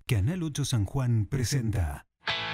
Canal 8 San Juan presenta.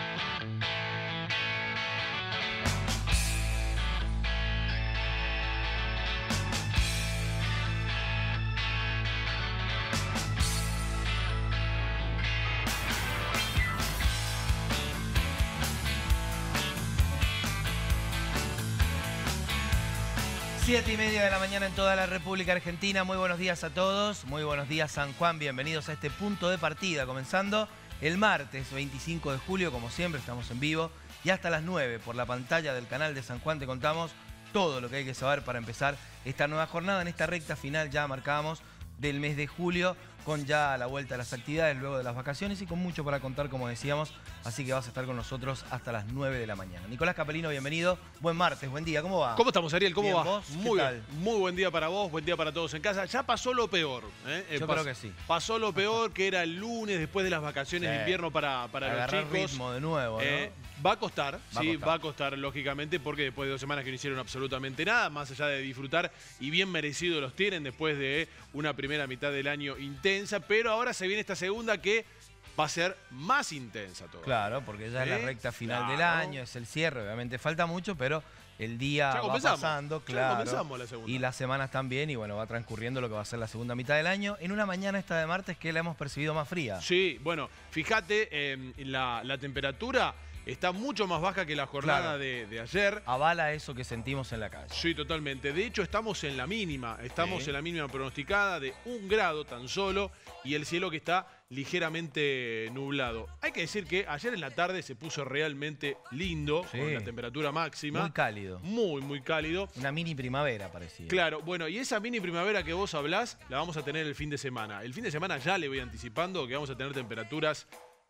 Siete y media de la mañana en toda la República Argentina. Muy buenos días a todos. Muy buenos días, San Juan. Bienvenidos a este punto de partida. Comenzando el martes 25 de julio, como siempre, estamos en vivo. Y hasta las 9 por la pantalla del canal de San Juan te contamos todo lo que hay que saber para empezar esta nueva jornada. En esta recta final ya marcamos del mes de julio, con ya la vuelta a las actividades luego de las vacaciones y con mucho para contar, como decíamos. Así que vas a estar con nosotros hasta las 9 de la mañana. Nicolás Capelino, bienvenido. Buen martes, buen día. ¿Cómo va? ¿Cómo estamos, Ariel? ¿Cómo Bien, va? ¿vos? Muy bien. Muy buen día para vos, buen día para todos en casa. Ya pasó lo peor. Yo creo que sí. Pasó lo peor, que era el lunes después de las vacaciones de invierno para los chicos. Ritmo de nuevo, ¿no? Va a costar, va a costar, lógicamente, porque después de 2 semanas que no hicieron absolutamente nada, más allá de disfrutar, y bien merecido los tienen después de una primera mitad del año intensa, pero ahora se viene esta segunda que va a ser más intensa todavía. Claro, porque ya es la recta final del año, es el cierre, obviamente falta mucho, pero el día va pasando, claro, comenzamos la segunda. Y las semanas también, y bueno, va transcurriendo lo que va a ser la segunda mitad del año, en una mañana esta de martes que la hemos percibido más fría. Sí, bueno, fíjate, la temperatura está mucho más baja que la jornada de ayer. Avala eso que sentimos en la calle. Sí, totalmente. De hecho, estamos en la mínima. Estamos en la mínima pronosticada de 1 grado tan solo y el cielo que está ligeramente nublado. Hay que decir que ayer en la tarde se puso realmente lindo, con la temperatura máxima. Muy cálido. Muy, muy cálido. Una mini primavera parecía. Claro, bueno, y esa mini primavera que vos hablás, la vamos a tener el fin de semana. El fin de semana ya le voy anticipando que vamos a tener temperaturas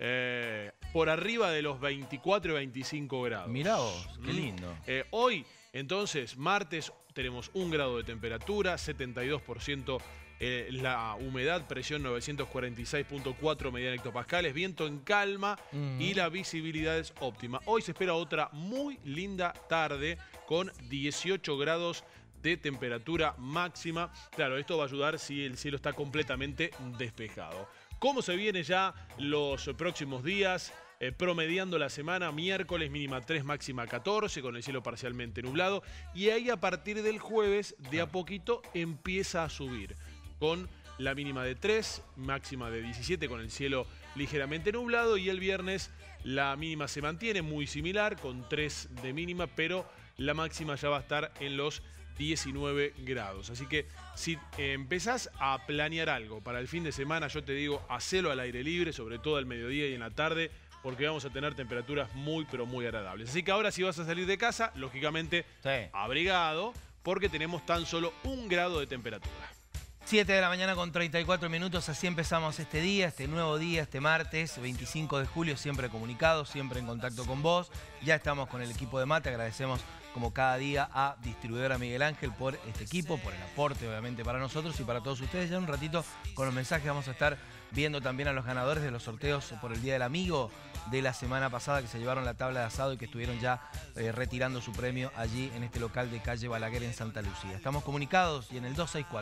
por arriba de los 24 y 25 grados. Mirá vos, qué lindo. Hoy, entonces, martes, tenemos 1 grado de temperatura, 72% la humedad, presión 946.4 medida en hectopascales, viento en calma y la visibilidad es óptima. Hoy se espera otra muy linda tarde con 18 grados de temperatura máxima. Claro, esto va a ayudar si el cielo está completamente despejado. ¿Cómo se vienen ya los próximos días? Promediando la semana, miércoles mínima 3, máxima 14, con el cielo parcialmente nublado. Y ahí a partir del jueves, de a poquito, empieza a subir. Con la mínima de 3, máxima de 17, con el cielo ligeramente nublado. Y el viernes la mínima se mantiene muy similar, con 3 de mínima, pero la máxima ya va a estar en los 19 grados. Así que si empezás a planear algo para el fin de semana, yo te digo, hacelo al aire libre, sobre todo al mediodía y en la tarde, porque vamos a tener temperaturas muy, pero muy agradables. Así que ahora si vas a salir de casa, lógicamente abrigado, porque tenemos tan solo 1 grado de temperatura. 7 de la mañana con 34 minutos, así empezamos este día, este nuevo día, este martes 25 de julio, siempre comunicados, siempre en contacto con vos. Ya estamos con el equipo de Mate, agradecemos como cada día a Distribuidora Miguel Ángel por este equipo, por el aporte obviamente para nosotros y para todos ustedes. Ya en un ratito con los mensajes vamos a estar viendo también a los ganadores de los sorteos por el Día del Amigo de la semana pasada, que se llevaron la tabla de asado y que estuvieron ya retirando su premio allí en este local de calle Balaguer en Santa Lucía. Estamos comunicados y en el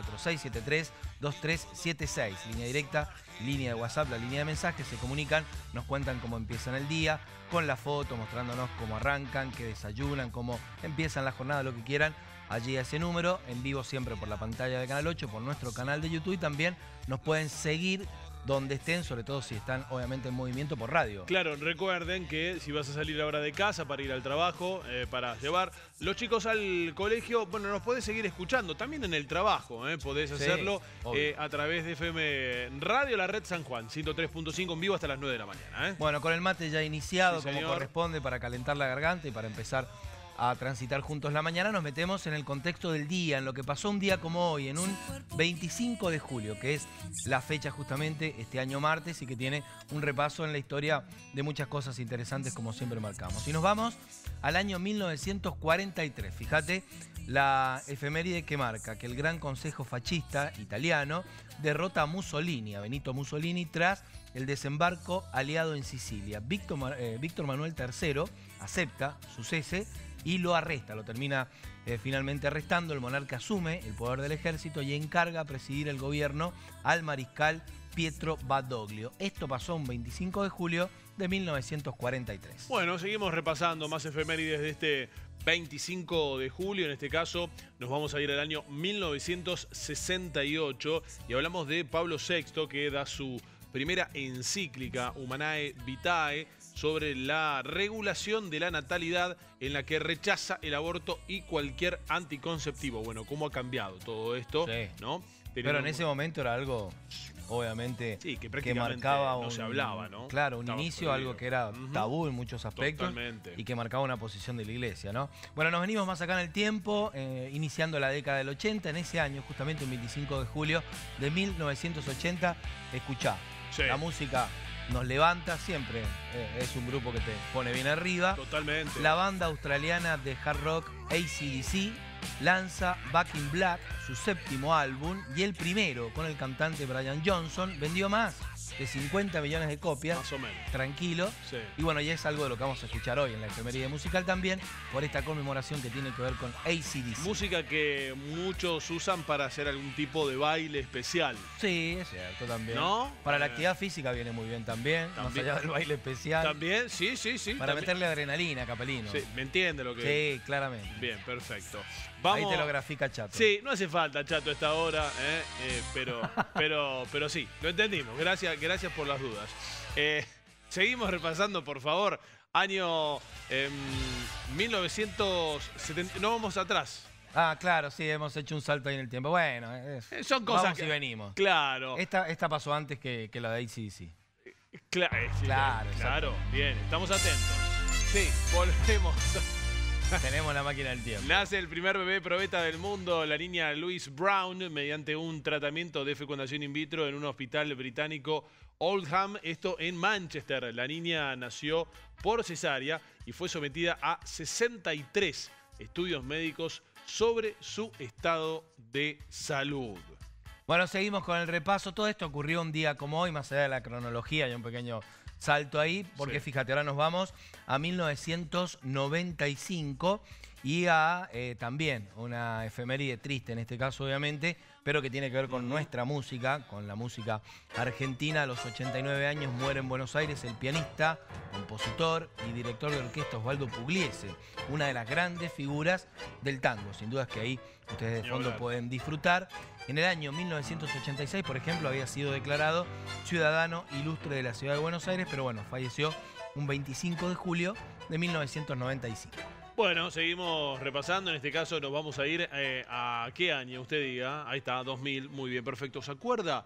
264-673-2376, línea directa, línea de WhatsApp, la línea de mensajes, se comunican, nos cuentan cómo empiezan el día, con la foto, mostrándonos cómo arrancan, qué desayunan, cómo empiezan la jornada, lo que quieran. Allí a ese número, en vivo siempre por la pantalla de Canal 8, por nuestro canal de YouTube, y también nos pueden seguir donde estén, sobre todo si están obviamente en movimiento por radio. Claro, recuerden que si vas a salir ahora de casa para ir al trabajo, para llevar los chicos al colegio, bueno, nos podés seguir escuchando también en el trabajo, podés hacerlo a través de FM Radio, la red San Juan, 103.5 en vivo hasta las 9 de la mañana. Bueno, con el mate ya iniciado, como corresponde, para calentar la garganta y para empezar a transitar juntos la mañana, nos metemos en el contexto del día, en lo que pasó un día como hoy, en un 25 de julio, que es la fecha justamente este año martes y que tiene un repaso en la historia de muchas cosas interesantes como siempre marcamos. Y nos vamos al año 1943, fíjate la efeméride que marca que el Gran Consejo Fascista italiano derrota a Mussolini, a Benito Mussolini, tras el desembarco aliado en Sicilia. Víctor Manuel III acepta su cese y lo arresta, lo termina finalmente arrestando. El monarca asume el poder del ejército y encarga presidir el gobierno al mariscal Pietro Badoglio. Esto pasó un 25 de julio de 1943. Bueno, seguimos repasando más efemérides de este 25 de julio. En este caso nos vamos a ir al año 1968 y hablamos de Pablo VI, que da su primera encíclica Humanae Vitae sobre la regulación de la natalidad, en la que rechaza el aborto y cualquier anticonceptivo. Bueno, ¿cómo ha cambiado todo esto? Sí. ¿No? Pero en ese momento era algo, obviamente, sí, que marcaba no se hablaba, ¿no? Claro, un Estaba inicio, prohibido. algo que era tabú en muchos aspectos. Totalmente. Y que marcaba una posición de la iglesia, ¿no? Bueno, nos venimos más acá en el tiempo, iniciando la década del 80, en ese año, justamente un 25 de julio de 1980, escuchá, Sí. la música nos levanta, siempre es un grupo que te pone bien arriba. Totalmente. La banda australiana de hard rock AC/DC lanza Back in Black, su séptimo álbum, y el primero, con el cantante Brian Johnson, vendió más de 50 millones de copias. Más o menos. Tranquilo. Sí. Y bueno, ya es algo de lo que vamos a escuchar hoy en la efeméride musical también, por esta conmemoración que tiene que ver con AC/DC. Música que muchos usan para hacer algún tipo de baile especial. Sí, es cierto también. ¿No? Para la actividad física viene muy bien también, más También. allá del baile especial. ¿También? Sí. Para también. meterle adrenalina, Capelino. Sí, ¿me entiende lo que...? Sí, claramente. Bien, perfecto. Ahí te lo grafica Chato. Sí, no hace falta, Chato, a esta hora, pero sí, lo entendimos. Gracias por las dudas. Seguimos repasando, por favor. Año 1970. No vamos atrás. Ah, claro, sí, hemos hecho un salto ahí en el tiempo. Bueno, Son cosas vamos que... y venimos. Claro. Esta pasó antes que la de AC/DC. Claro, bien, estamos atentos. Sí, volvemos. Tenemos la máquina del tiempo. Nace el primer bebé probeta del mundo, la niña Louise Brown, mediante un tratamiento de fecundación in vitro en un hospital británico, Oldham, esto en Manchester. La niña nació por cesárea y fue sometida a 63 estudios médicos sobre su estado de salud. Bueno, seguimos con el repaso. Todo esto ocurrió un día como hoy, más allá de la cronología, hay un pequeño salto ahí, porque Sí. fíjate, ahora nos vamos a 1995 y a también una efeméride triste en este caso, obviamente, pero que tiene que ver con nuestra música, con la música argentina. A los 89 años muere en Buenos Aires el pianista, compositor y director de orquesta Osvaldo Pugliese, una de las grandes figuras del tango. Sin duda es que ahí ustedes de fondo pueden disfrutar. En el año 1986, por ejemplo, había sido declarado ciudadano ilustre de la ciudad de Buenos Aires, pero bueno, falleció un 25 de julio de 1995. Bueno, seguimos repasando. En este caso nos vamos a ir a qué año, usted diga. Ahí está, 2000, muy bien, perfecto. ¿Se acuerda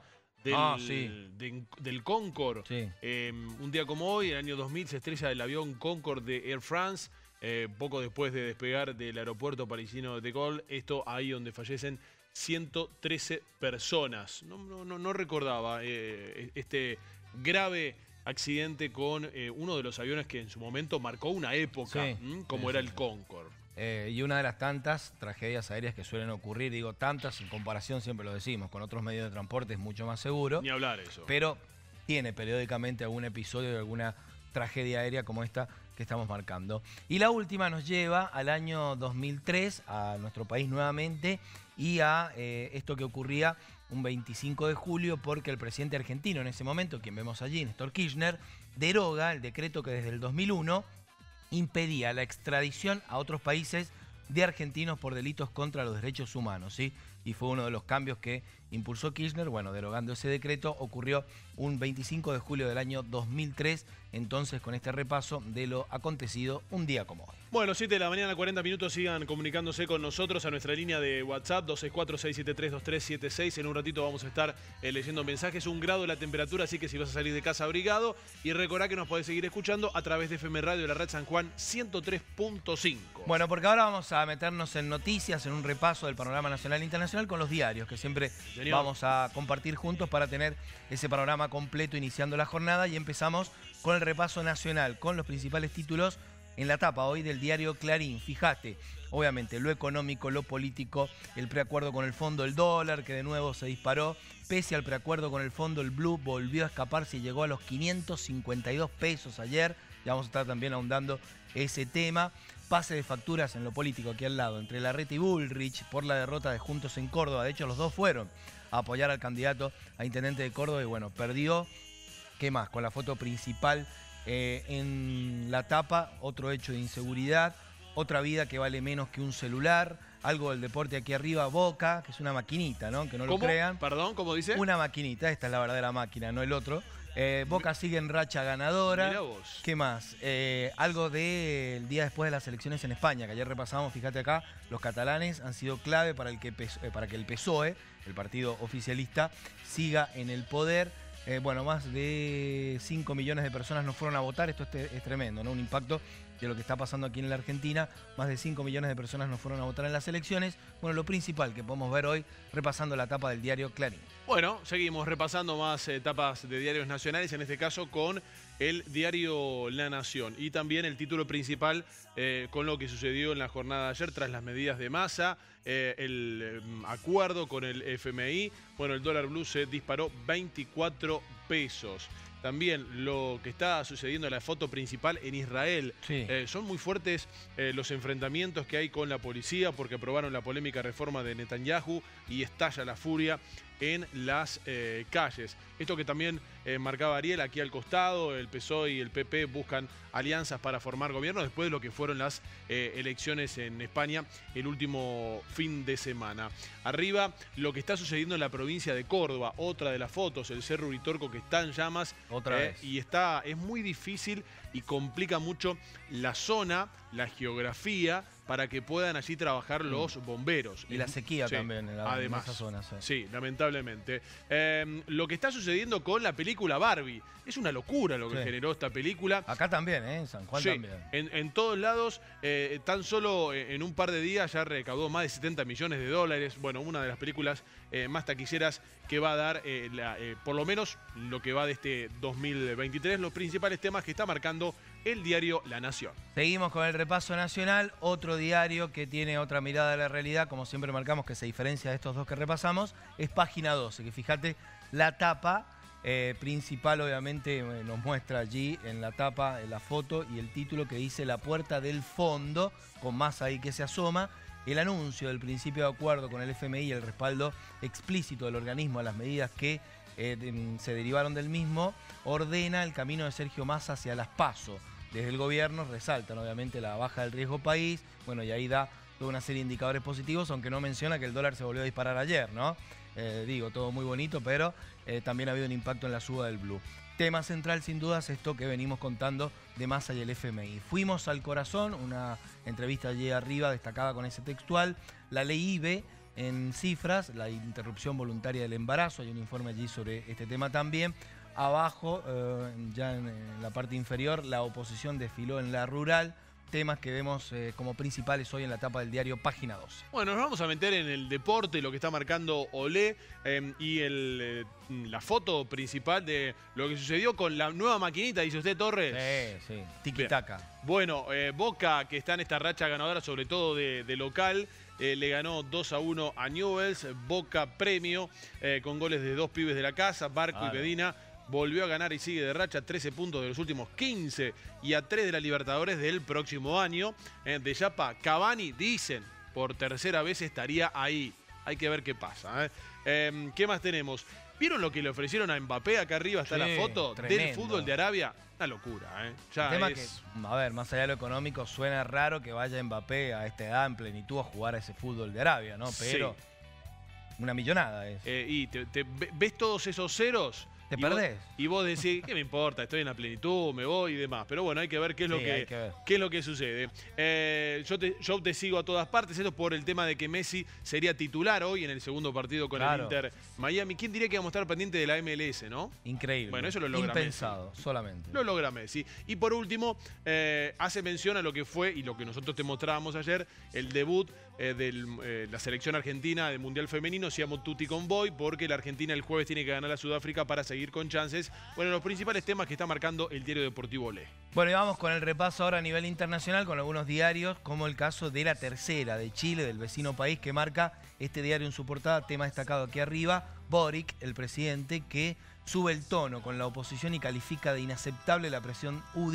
del Concorde? Sí. Un día como hoy, en el año 2000, se estrella el avión Concorde de Air France, poco después de despegar del aeropuerto parisino de Gaulle. Esto ahí donde fallecen 113 personas. No recordaba este grave accidente con uno de los aviones que en su momento marcó una época, como era el Concorde. Y una de las tantas tragedias aéreas que suelen ocurrir, digo tantas, en comparación siempre lo decimos, con otros medios de transporte es mucho más seguro. Ni hablar eso. Pero tiene periódicamente algún episodio de alguna tragedia aérea como esta que estamos marcando. Y la última nos lleva al año 2003, a nuestro país nuevamente, y a esto que ocurría un 25 de julio, porque el presidente argentino en ese momento, quien vemos allí, Néstor Kirchner, deroga el decreto que desde el 2001 impedía la extradición a otros países de argentinos por delitos contra los derechos humanos, ¿sí? Y fue uno de los cambios que impulsó Kirchner. Bueno, derogando ese decreto, ocurrió un 25 de julio del año 2003, entonces con este repaso de lo acontecido un día como hoy. Bueno, 7 de la mañana, 40 minutos, sigan comunicándose con nosotros a nuestra línea de WhatsApp, 264-673-2376. En un ratito vamos a estar leyendo mensajes. 1 grado la temperatura, así que si vas a salir de casa, abrigado. Y recordá que nos podés seguir escuchando a través de FM Radio de la Red San Juan 103.5. Bueno, porque ahora vamos a meternos en noticias, en un repaso del panorama nacional e internacional con los diarios, que siempre vamos a compartir juntos para tener ese panorama completo iniciando la jornada. Y empezamos con el repaso nacional, con los principales títulos en la tapa hoy del diario Clarín. Fíjate, obviamente, lo económico, lo político, el preacuerdo con el fondo, el dólar, que de nuevo se disparó. Pese al preacuerdo con el fondo, el blue volvió a escaparse y llegó a los 552 pesos ayer. Ya vamos a estar también ahondando ese tema. pase de facturas en lo político aquí al lado, entre Larreta y Bullrich por la derrota de Juntos en Córdoba. De hecho, los dos fueron a apoyar al candidato a intendente de Córdoba y bueno, perdió. ¿Qué más? Con la foto principal en la tapa, otro hecho de inseguridad, otra vida que vale menos que un celular, algo del deporte aquí arriba, Boca, que es una maquinita, ¿no? Que no lo crean. Perdón, ¿cómo dice? Una maquinita, esta es la verdadera máquina, no el otro. Boca sigue en racha ganadora. Mirá vos. ¿Qué más? Algo del día después de las elecciones en España, que ayer repasamos, fíjate acá, los catalanes han sido clave para que el PSOE, el partido oficialista, siga en el poder. Bueno, más de 5 millones de personas no fueron a votar, esto es tremendo, ¿no? Un impacto de lo que está pasando aquí en la Argentina, más de 5 millones de personas no fueron a votar en las elecciones. Bueno, lo principal que podemos ver hoy, repasando la tapa del diario Clarín. Bueno, seguimos repasando más etapas de diarios nacionales, en este caso con el diario La Nación. Y también el título principal con lo que sucedió en la jornada de ayer tras las medidas de masa, el acuerdo con el FMI. Bueno, el dólar blue se disparó 24 pesos. También lo que está sucediendo en la foto principal en Israel. Sí. Son muy fuertes los enfrentamientos que hay con la policía porque aprobaron la polémica reforma de Netanyahu y estalla la furia en las calles. Esto que también marcaba Ariel aquí al costado, el PSOE y el PP buscan alianzas para formar gobierno después de lo que fueron las elecciones en España el último fin de semana. Arriba, lo que está sucediendo en la provincia de Córdoba, otra de las fotos, el Cerro Uritorco que está en llamas. Otra vez. Y es muy difícil y complica mucho la zona, la geografía, para que puedan allí trabajar los bomberos. Y la sequía sí, también en esa zona. Sí, sí, lamentablemente. Lo que está sucediendo con la película Barbie. Es una locura lo que generó esta película. Acá también, en San Juan también. En todos lados, tan solo en un par de días ya recaudó más de 70 millones de dólares. Bueno, una de las películas más taquilleras que va a dar, por lo menos lo que va de este 2023, los principales temas que está marcando el diario La Nación. Seguimos con el repaso nacional, otro diario que tiene otra mirada de la realidad, como siempre marcamos que se diferencia de estos dos que repasamos, es Página 12, que fíjate, la tapa principal obviamente nos muestra allí en la tapa la foto y el título que dice La puerta del fondo, con Massa ahí que se asoma, el anuncio del principio de acuerdo con el FMI y el respaldo explícito del organismo a las medidas que se derivaron del mismo, ordena el camino de Sergio Massa hacia las PASO. Desde el gobierno resaltan obviamente la baja del riesgo país, bueno, y ahí da toda una serie de indicadores positivos, aunque no menciona que el dólar se volvió a disparar ayer, ¿no? Digo, todo muy bonito, pero también ha habido un impacto en la suba del blue. Tema central sin dudas esto que venimos contando de Massa y el FMI. Fuimos al corazón, una entrevista allí arriba destacada con ese textual, la ley IBE en cifras, la interrupción voluntaria del embarazo, hay un informe allí sobre este tema también. Abajo, ya en la parte inferior, la oposición desfiló en la rural, temas que vemos como principales hoy en la tapa del diario Página 12. Bueno, nos vamos a meter en el deporte, lo que está marcando Olé y la foto principal de lo que sucedió con la nueva maquinita, dice usted, Torres. Sí, tiki-taka. Bueno, Boca, que está en esta racha ganadora, sobre todo de local, le ganó 2-1 a Newell's. Boca premio con goles de dos pibes de la casa, Barco y Medina. Volvió a ganar y sigue de racha, 13 puntos de los últimos 15 y a 3 de la Libertadores del próximo año. De Yapa, Cavani, dicen, por tercera vez estaría ahí. Hay que ver qué pasa. ¿Qué más tenemos? ¿Vieron lo que le ofrecieron a Mbappé? Acá arriba está la foto tremendo. Del fútbol de Arabia. Una locura, Ya el tema es... que, a ver, más allá de lo económico, suena raro que vaya Mbappé a esta edad en plenitud a jugar a ese fútbol de Arabia, ¿no? Pero una millonada es. Y ves todos esos ceros. ¿Te perdés? Y vos decís, ¿qué me importa? Estoy en la plenitud, me voy y demás. Pero bueno, hay que ver qué es lo que sucede. Yo te sigo a todas partes. Esto por el tema de que Messi sería titular hoy en el segundo partido con el Inter Miami. ¿Quién diría que vamos a estar pendiente de la MLS, no? Increíble. Bueno, eso lo logra impensado, Messi. Solamente. Lo logra Messi. Y por último, hace mención a lo que fue y lo que nosotros te mostrábamos ayer, el debut de la selección argentina del Mundial Femenino. Siamo tutti con Boy, porque la Argentina el jueves tiene que ganar a Sudáfrica para seguir con chances. Bueno, los principales temas que está marcando el diario deportivo Olé. Bueno, y vamos con el repaso ahora a nivel internacional con algunos diarios, como el caso de La Tercera de Chile, del vecino país, que marca este diario en su portada, tema destacado aquí arriba, Boric, el presidente, que sube el tono con la oposición y califica de inaceptable la presión UDI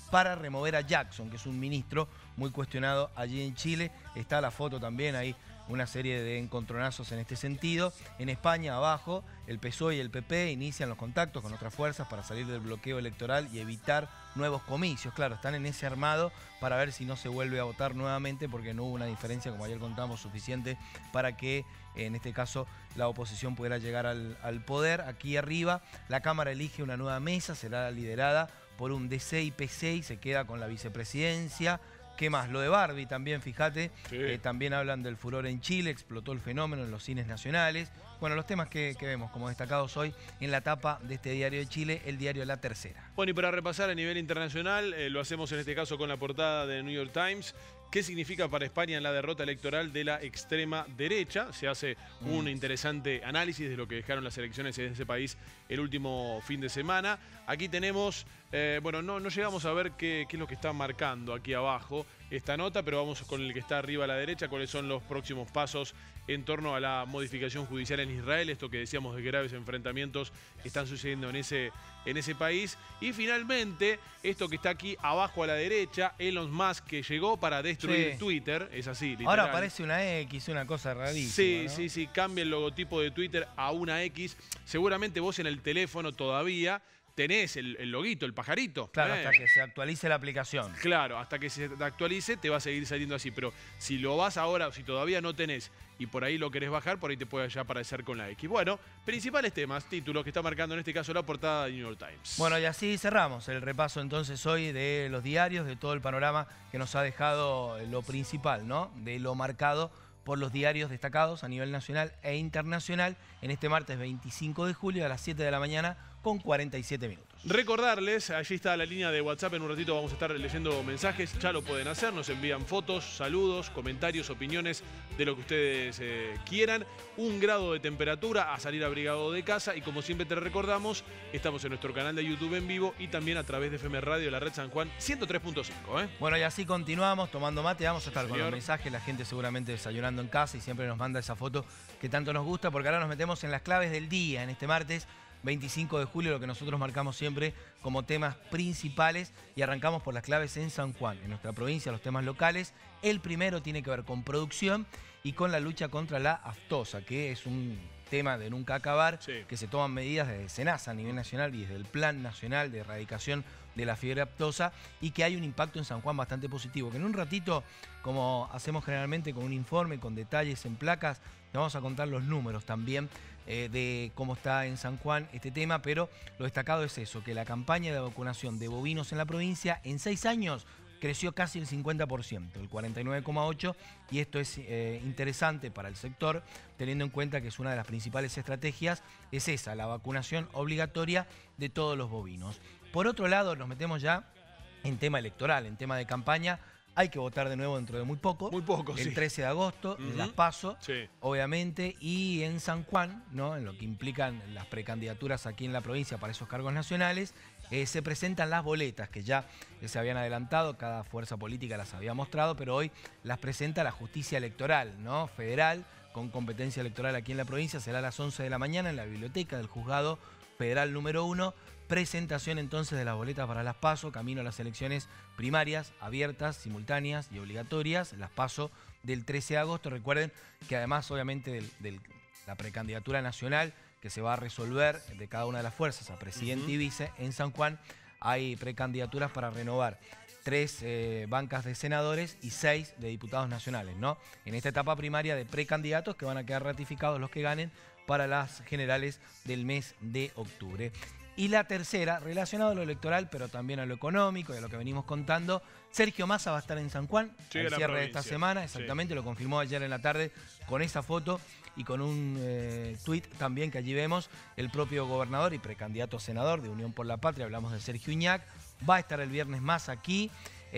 para remover a Jackson, que es un ministro muy cuestionado allí en Chile. Está la foto también ahí, una serie de encontronazos en este sentido. En España, abajo, el PSOE y el PP inician los contactos con otras fuerzas para salir del bloqueo electoral y evitar nuevos comicios. Claro, están en ese armado para ver si no se vuelve a votar nuevamente, porque no hubo una diferencia, como ayer contamos, suficiente para que, en este caso, la oposición pudiera llegar al poder. Aquí arriba, la Cámara elige una nueva mesa, será liderada por un DC y PC y se queda con la vicepresidencia. ¿Qué más? Lo de Barbie también, fíjate, sí. También hablan del furor en Chile, explotó el fenómeno en los cines nacionales. Bueno, los temas que vemos como destacados hoy en la tapa de este diario de Chile, el diario La Tercera. Bueno, y para repasar a nivel internacional, lo hacemos en este caso con la portada de New York Times. ¿Qué significa para España la derrota electoral de la extrema derecha? Se hace un interesante análisis de lo que dejaron las elecciones en ese país el último fin de semana. Aquí tenemos, bueno, no llegamos a ver qué es lo que está marcando aquí abajo esta nota, pero vamos con el que está arriba a la derecha, cuáles son los próximos pasos en torno a la modificación judicial en Israel, esto que decíamos de graves enfrentamientos que están sucediendo en ese país. Y finalmente, esto que está aquí abajo a la derecha, Elon Musk, que llegó para destruir Twitter, es así, literal. Ahora aparece una X, una cosa rarísima, Sí, ¿no? sí, cambia el logotipo de Twitter a una X. Seguramente vos en el teléfono todavía tenés el loguito, el pajarito. Claro, hasta que se actualice la aplicación. Claro, hasta que se actualice te va a seguir saliendo así. Pero si lo vas ahora, si todavía no tenés y por ahí lo querés bajar, por ahí te puede ya aparecer con la X. Bueno, principales temas, títulos que está marcando en este caso la portada de New York Times. Bueno, y así cerramos el repaso entonces hoy de los diarios, de todo el panorama que nos ha dejado lo principal, ¿no? De lo marcado por los diarios destacados a nivel nacional e internacional en este martes 25 de julio a las 7 de la mañana con 47 minutos. Recordarles, allí está la línea de WhatsApp, en un ratito vamos a estar leyendo mensajes, ya lo pueden hacer, nos envían fotos, saludos, comentarios, opiniones de lo que ustedes quieran. 1 grado de temperatura, a salir abrigado de casa, y como siempre te recordamos, estamos en nuestro canal de YouTube en vivo y también a través de FM Radio, la Red San Juan 103.5. Bueno, y así continuamos tomando mate, vamos a estar Sí, con los mensajes, la gente seguramente desayunando en casa y siempre nos manda esa foto que tanto nos gusta, porque ahora nos metemos en las claves del día, en este martes 25 de julio, lo que nosotros marcamos siempre como temas principales, y arrancamos por las claves en San Juan, en nuestra provincia, los temas locales. El primero tiene que ver con producción y con la lucha contra la aftosa, que es un tema de nunca acabar, que se toman medidas desde SENASA a nivel nacional y desde el Plan Nacional de Erradicación de la Fiebre Aftosa, y que hay un impacto en San Juan bastante positivo, que en un ratito, como hacemos generalmente con un informe, con detalles en placas, te vamos a contar los números también de cómo está en San Juan este tema, pero lo destacado es eso, que la campaña de vacunación de bovinos en la provincia en 6 años creció casi el 50%, el 49,8%, y esto es interesante para el sector, teniendo en cuenta que es una de las principales estrategias, es esa, la vacunación obligatoria de todos los bovinos. Por otro lado, nos metemos ya en tema electoral, en tema de campaña. Hay que votar de nuevo dentro de muy poco. Muy poco, el 13 de agosto, en las PASO, obviamente, y en San Juan, ¿no? En lo que implican las precandidaturas aquí en la provincia para esos cargos nacionales, se presentan las boletas que ya se habían adelantado, cada fuerza política las había mostrado, pero hoy las presenta la justicia electoral, ¿no? Federal, con competencia electoral aquí en la provincia. Será a las 11 de la mañana en la biblioteca del Juzgado Federal número 1. Presentación entonces de las boletas para las PASO, camino a las elecciones primarias, abiertas, simultáneas y obligatorias, las PASO del 13 de agosto. Recuerden que además, obviamente, de la precandidatura nacional que se va a resolver de cada una de las fuerzas a presidente y vice, en San Juan hay precandidaturas para renovar 3 bancas de senadores y 6 de diputados nacionales, ¿no? En esta etapa primaria de precandidatos que van a quedar ratificados los que ganen para las generales del mes de octubre. Y la tercera, relacionado a lo electoral, pero también a lo económico y a lo que venimos contando, Sergio Massa va a estar en San Juan al cierre de esta semana, exactamente, lo confirmó ayer en la tarde con esa foto y con un tuit también que allí vemos, el propio gobernador y precandidato a senador de Unión por la Patria, hablamos de Sergio Uñac, va a estar el viernes más aquí,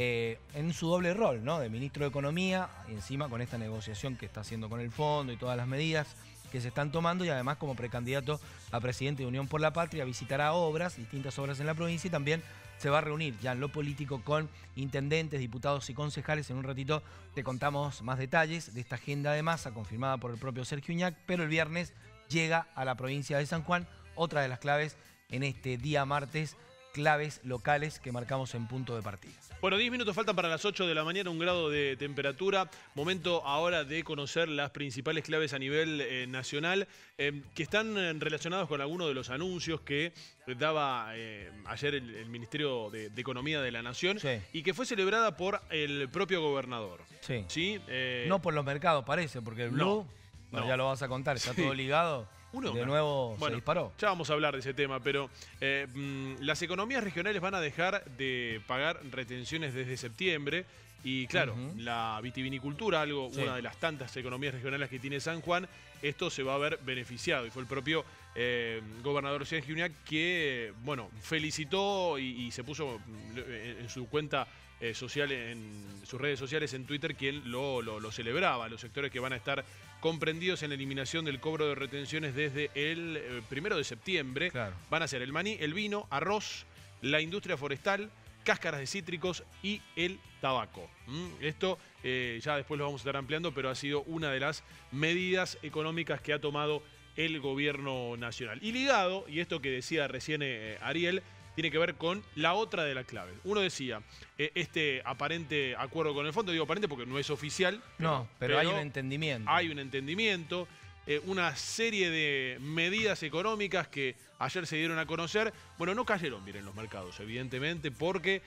en su doble rol, ¿no? De ministro de Economía, y encima con esta negociación que está haciendo con el fondo y todas las medidas que se están tomando, y además como precandidato a presidente de Unión por la Patria visitará obras, distintas obras en la provincia, y también se va a reunir ya en lo político con intendentes, diputados y concejales. En un ratito te contamos más detalles de esta agenda de Massa confirmada por el propio Sergio Uñac, pero el viernes llega a la provincia de San Juan, otra de las claves en este día martes claves locales que marcamos en punto de partida. Bueno, 10 minutos faltan para las 8 de la mañana, 1 grado de temperatura. Momento ahora de conocer las principales claves a nivel nacional que están relacionados con algunos de los anuncios que daba ayer el Ministerio de Economía de la Nación, sí, y que fue celebrada por el propio gobernador. Sí. ¿Sí? No por los mercados, parece, porque el Blue, bueno, ya lo vas a contar, está todo ligado. De nuevo se disparó. Ya vamos a hablar de ese tema, pero las economías regionales van a dejar de pagar retenciones desde septiembre. Y claro, la vitivinicultura, una de las tantas economías regionales que tiene San Juan, esto se va a ver beneficiado. Y fue el propio gobernador Sergio Gignac que, bueno, felicitó y se puso en su cuenta social, en sus redes sociales, en Twitter, quien lo celebraba. Los sectores que van a estar comprendidos en la eliminación del cobro de retenciones desde el 1 de septiembre van a ser el maní, el vino, arroz, la industria forestal, cáscaras de cítricos y el tabaco. Esto ya después lo vamos a estar ampliando, pero ha sido una de las medidas económicas que ha tomado el gobierno nacional. Y ligado, y esto que decía recién Ariel, tiene que ver con la otra de las claves. Uno decía, este aparente acuerdo con el fondo, digo aparente porque no es oficial. Pero hay un entendimiento. Hay un entendimiento, una serie de medidas económicas que ayer se dieron a conocer. Bueno, no cayeron bien en los mercados, evidentemente, porque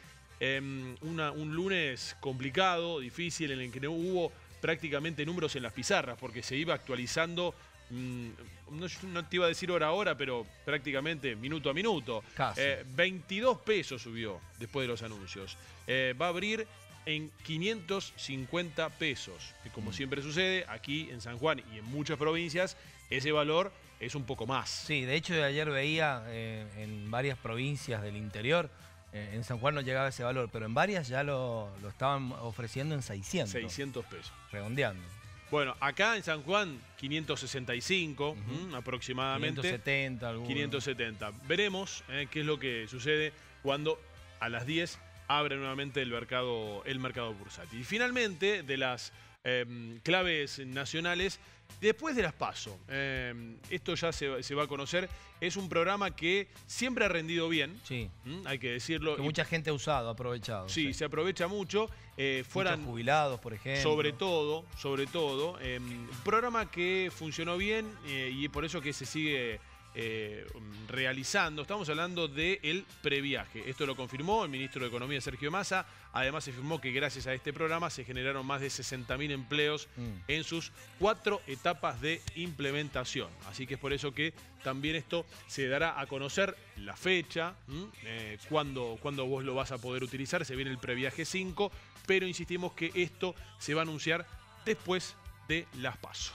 un lunes complicado, difícil, en el que no hubo prácticamente números en las pizarras, porque se iba actualizando. No te iba a decir hora a hora, pero prácticamente minuto a minuto. 22 pesos subió después de los anuncios. Va a abrir en 550 pesos. Y como siempre sucede, aquí en San Juan y en muchas provincias, ese valor es un poco más. Sí, de hecho ayer veía en varias provincias del interior, en San Juan no llegaba ese valor, pero en varias ya lo estaban ofreciendo en 600. 600 pesos. Redondeando. Bueno, acá en San Juan, 565 aproximadamente. 570. 570. Veremos qué es lo que sucede cuando a las 10 abre nuevamente el mercado bursátil. Y finalmente, de las claves nacionales, después de las PASO, esto ya se va a conocer, es un programa que siempre ha rendido bien, hay que decirlo. Que mucha gente ha usado, ha aprovechado. Sí, se aprovecha mucho. Muchos jubilados, por ejemplo. Sobre todo, programa que funcionó bien y por eso que se sigue realizando. Estamos hablando del previaje. Esto lo confirmó el ministro de Economía, Sergio Massa. Además, se afirmó que gracias a este programa se generaron más de 60.000 empleos en sus 4 etapas de implementación. Así que es por eso que también esto se dará a conocer la fecha, cuándo vos lo vas a poder utilizar. Se viene el previaje 5, pero insistimos que esto se va a anunciar después de las PASO.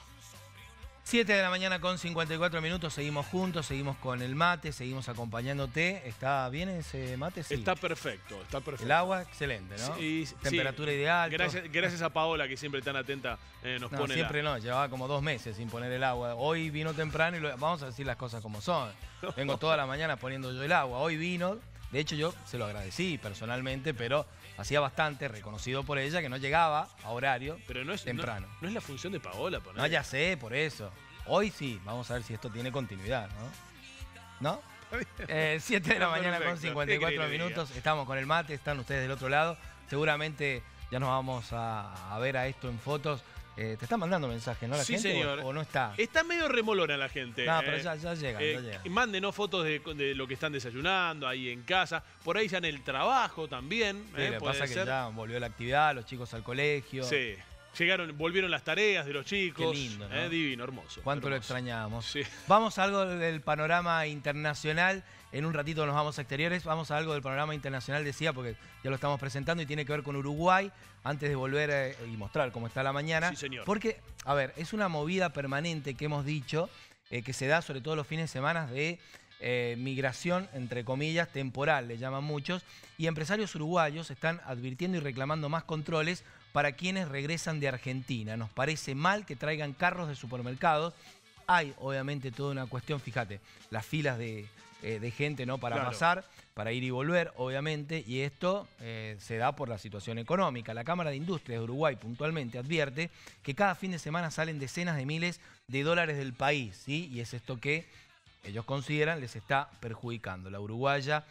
7 de la mañana con 54 minutos, seguimos juntos, seguimos con el mate, seguimos acompañándote. ¿Está bien ese mate? Sí. Está perfecto. El agua, excelente, ¿no? Temperatura ideal. Gracias a Paola, que siempre tan atenta nos pone. Siempre llevaba como 2 meses sin poner el agua. Hoy vino temprano y vamos a decir las cosas como son. Vengo toda la mañana poniendo yo el agua. Hoy vino, de hecho yo se lo agradecí personalmente, pero hacía bastante, reconocido por ella, que no llegaba a horario temprano. No es la función de Paola poner. No, ya sé, por eso. Hoy sí, vamos a ver si esto tiene continuidad, ¿no? 7 de la mañana con 54 minutos, estamos con el mate, están ustedes del otro lado. Seguramente ya nos vamos a ver a esto en fotos. Te están mandando mensajes, ¿no? La gente, señor. ¿o no está? Está medio remolona la gente. No, pero ya llegan, Mándenos fotos de lo que están desayunando ahí en casa. Por ahí ya en el trabajo también. Sí, lo que pasa es que ya volvió la actividad, los chicos al colegio. Sí. Volvieron las tareas de los chicos. Qué lindo, ¿no? Divino, hermoso. Cuánto lo extrañamos. Sí. Vamos a algo del panorama internacional. En un ratito nos vamos a exteriores. Vamos a algo del panorama internacional, decía, porque ya lo estamos presentando y tiene que ver con Uruguay. Antes de volver y mostrar cómo está la mañana. Sí, señor. Porque, a ver, es una movida permanente que hemos dicho, que se da sobre todo los fines de semana de migración, entre comillas, temporal, le llaman muchos. Y empresarios uruguayos están advirtiendo y reclamando más controles para quienes regresan de Argentina. Nos parece mal que traigan carros de supermercados. Hay, obviamente, toda una cuestión, fíjate, las filas de gente, ¿no? Para pasar, para ir y volver, obviamente, y esto se da por la situación económica. La Cámara de Industrias de Uruguay puntualmente advierte que cada fin de semana salen decenas de miles de dólares del país, ¿sí? Y es esto que ellos consideran les está perjudicando. La uruguaya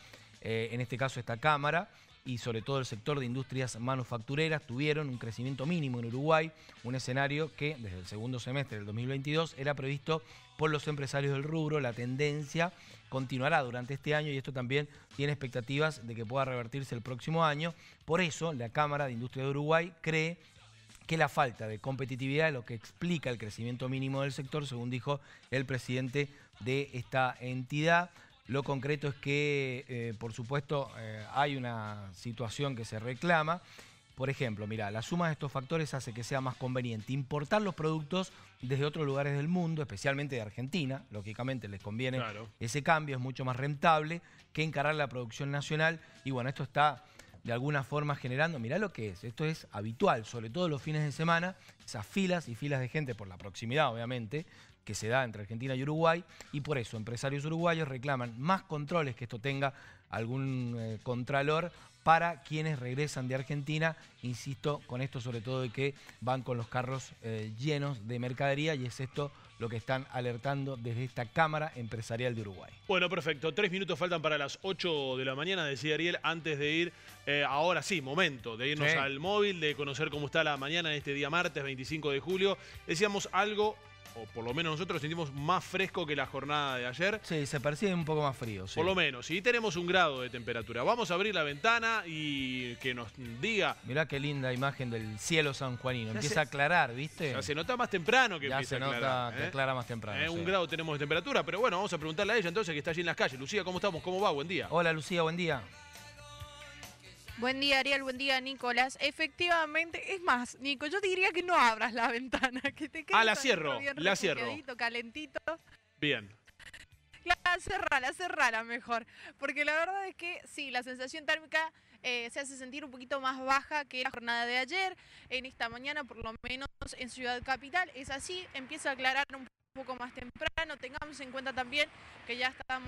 en este caso esta Cámara, y sobre todo el sector de industrias manufactureras, tuvieron un crecimiento mínimo en Uruguay, un escenario que desde el segundo semestre del 2022 era previsto por los empresarios del rubro. La tendencia continuará durante este año y esto también tiene expectativas de que pueda revertirse el próximo año. Por eso, la Cámara de Industria de Uruguay cree que la falta de competitividad es lo que explica el crecimiento mínimo del sector, según dijo el presidente de esta entidad. Lo concreto es que, por supuesto, hay una situación que se reclama. Por ejemplo, mira, la suma de estos factores hace que sea más conveniente importar los productos desde otros lugares del mundo, especialmente de Argentina. Lógicamente les conviene ese cambio, es mucho más rentable que encarar la producción nacional. Y bueno, esto está de alguna forma generando, mirá lo que es, esto es habitual, sobre todo los fines de semana, esas filas y filas de gente por la proximidad, obviamente, que se da entre Argentina y Uruguay, y por eso empresarios uruguayos reclaman más controles, que esto tenga algún contralor para quienes regresan de Argentina, insisto, con esto sobre todo de que van con los carros llenos de mercadería, y es esto lo que están alertando desde esta Cámara Empresarial de Uruguay. Bueno, perfecto. 3 minutos faltan para las 8 de la mañana, decía Ariel, antes de ir, ahora sí, momento de irnos al móvil, de conocer cómo está la mañana de este día martes 25 de julio. Decíamos algo, o por lo menos nosotros sentimos más fresco que la jornada de ayer. Sí, se percibe un poco más frío. Sí. Por lo menos, y tenemos 1 grado de temperatura. Vamos a abrir la ventana y que nos diga... Mirá qué linda imagen del cielo sanjuanino. Empieza a aclarar, ¿viste? Ya se nota más temprano que ya empieza a aclarar. Ya se nota que aclara más temprano. 1 grado tenemos de temperatura, pero bueno, vamos a preguntarle a ella entonces, que está allí en las calles. Lucía, ¿cómo estamos? ¿Cómo va? Buen día. Hola, Lucía, buen día. Buen día, Ariel. Buen día, Nicolás. Efectivamente, es más, Nico, yo te diría que no abras la ventana, que te quedes la cierro, la cierro. Calentito. Bien. Cerrala mejor. Porque la verdad es que sí, la sensación térmica se hace sentir un poquito más baja que la jornada de ayer. En esta mañana, por lo menos en Ciudad Capital, es así. Empieza a aclarar un poco más temprano. Tengamos en cuenta también que ya estamos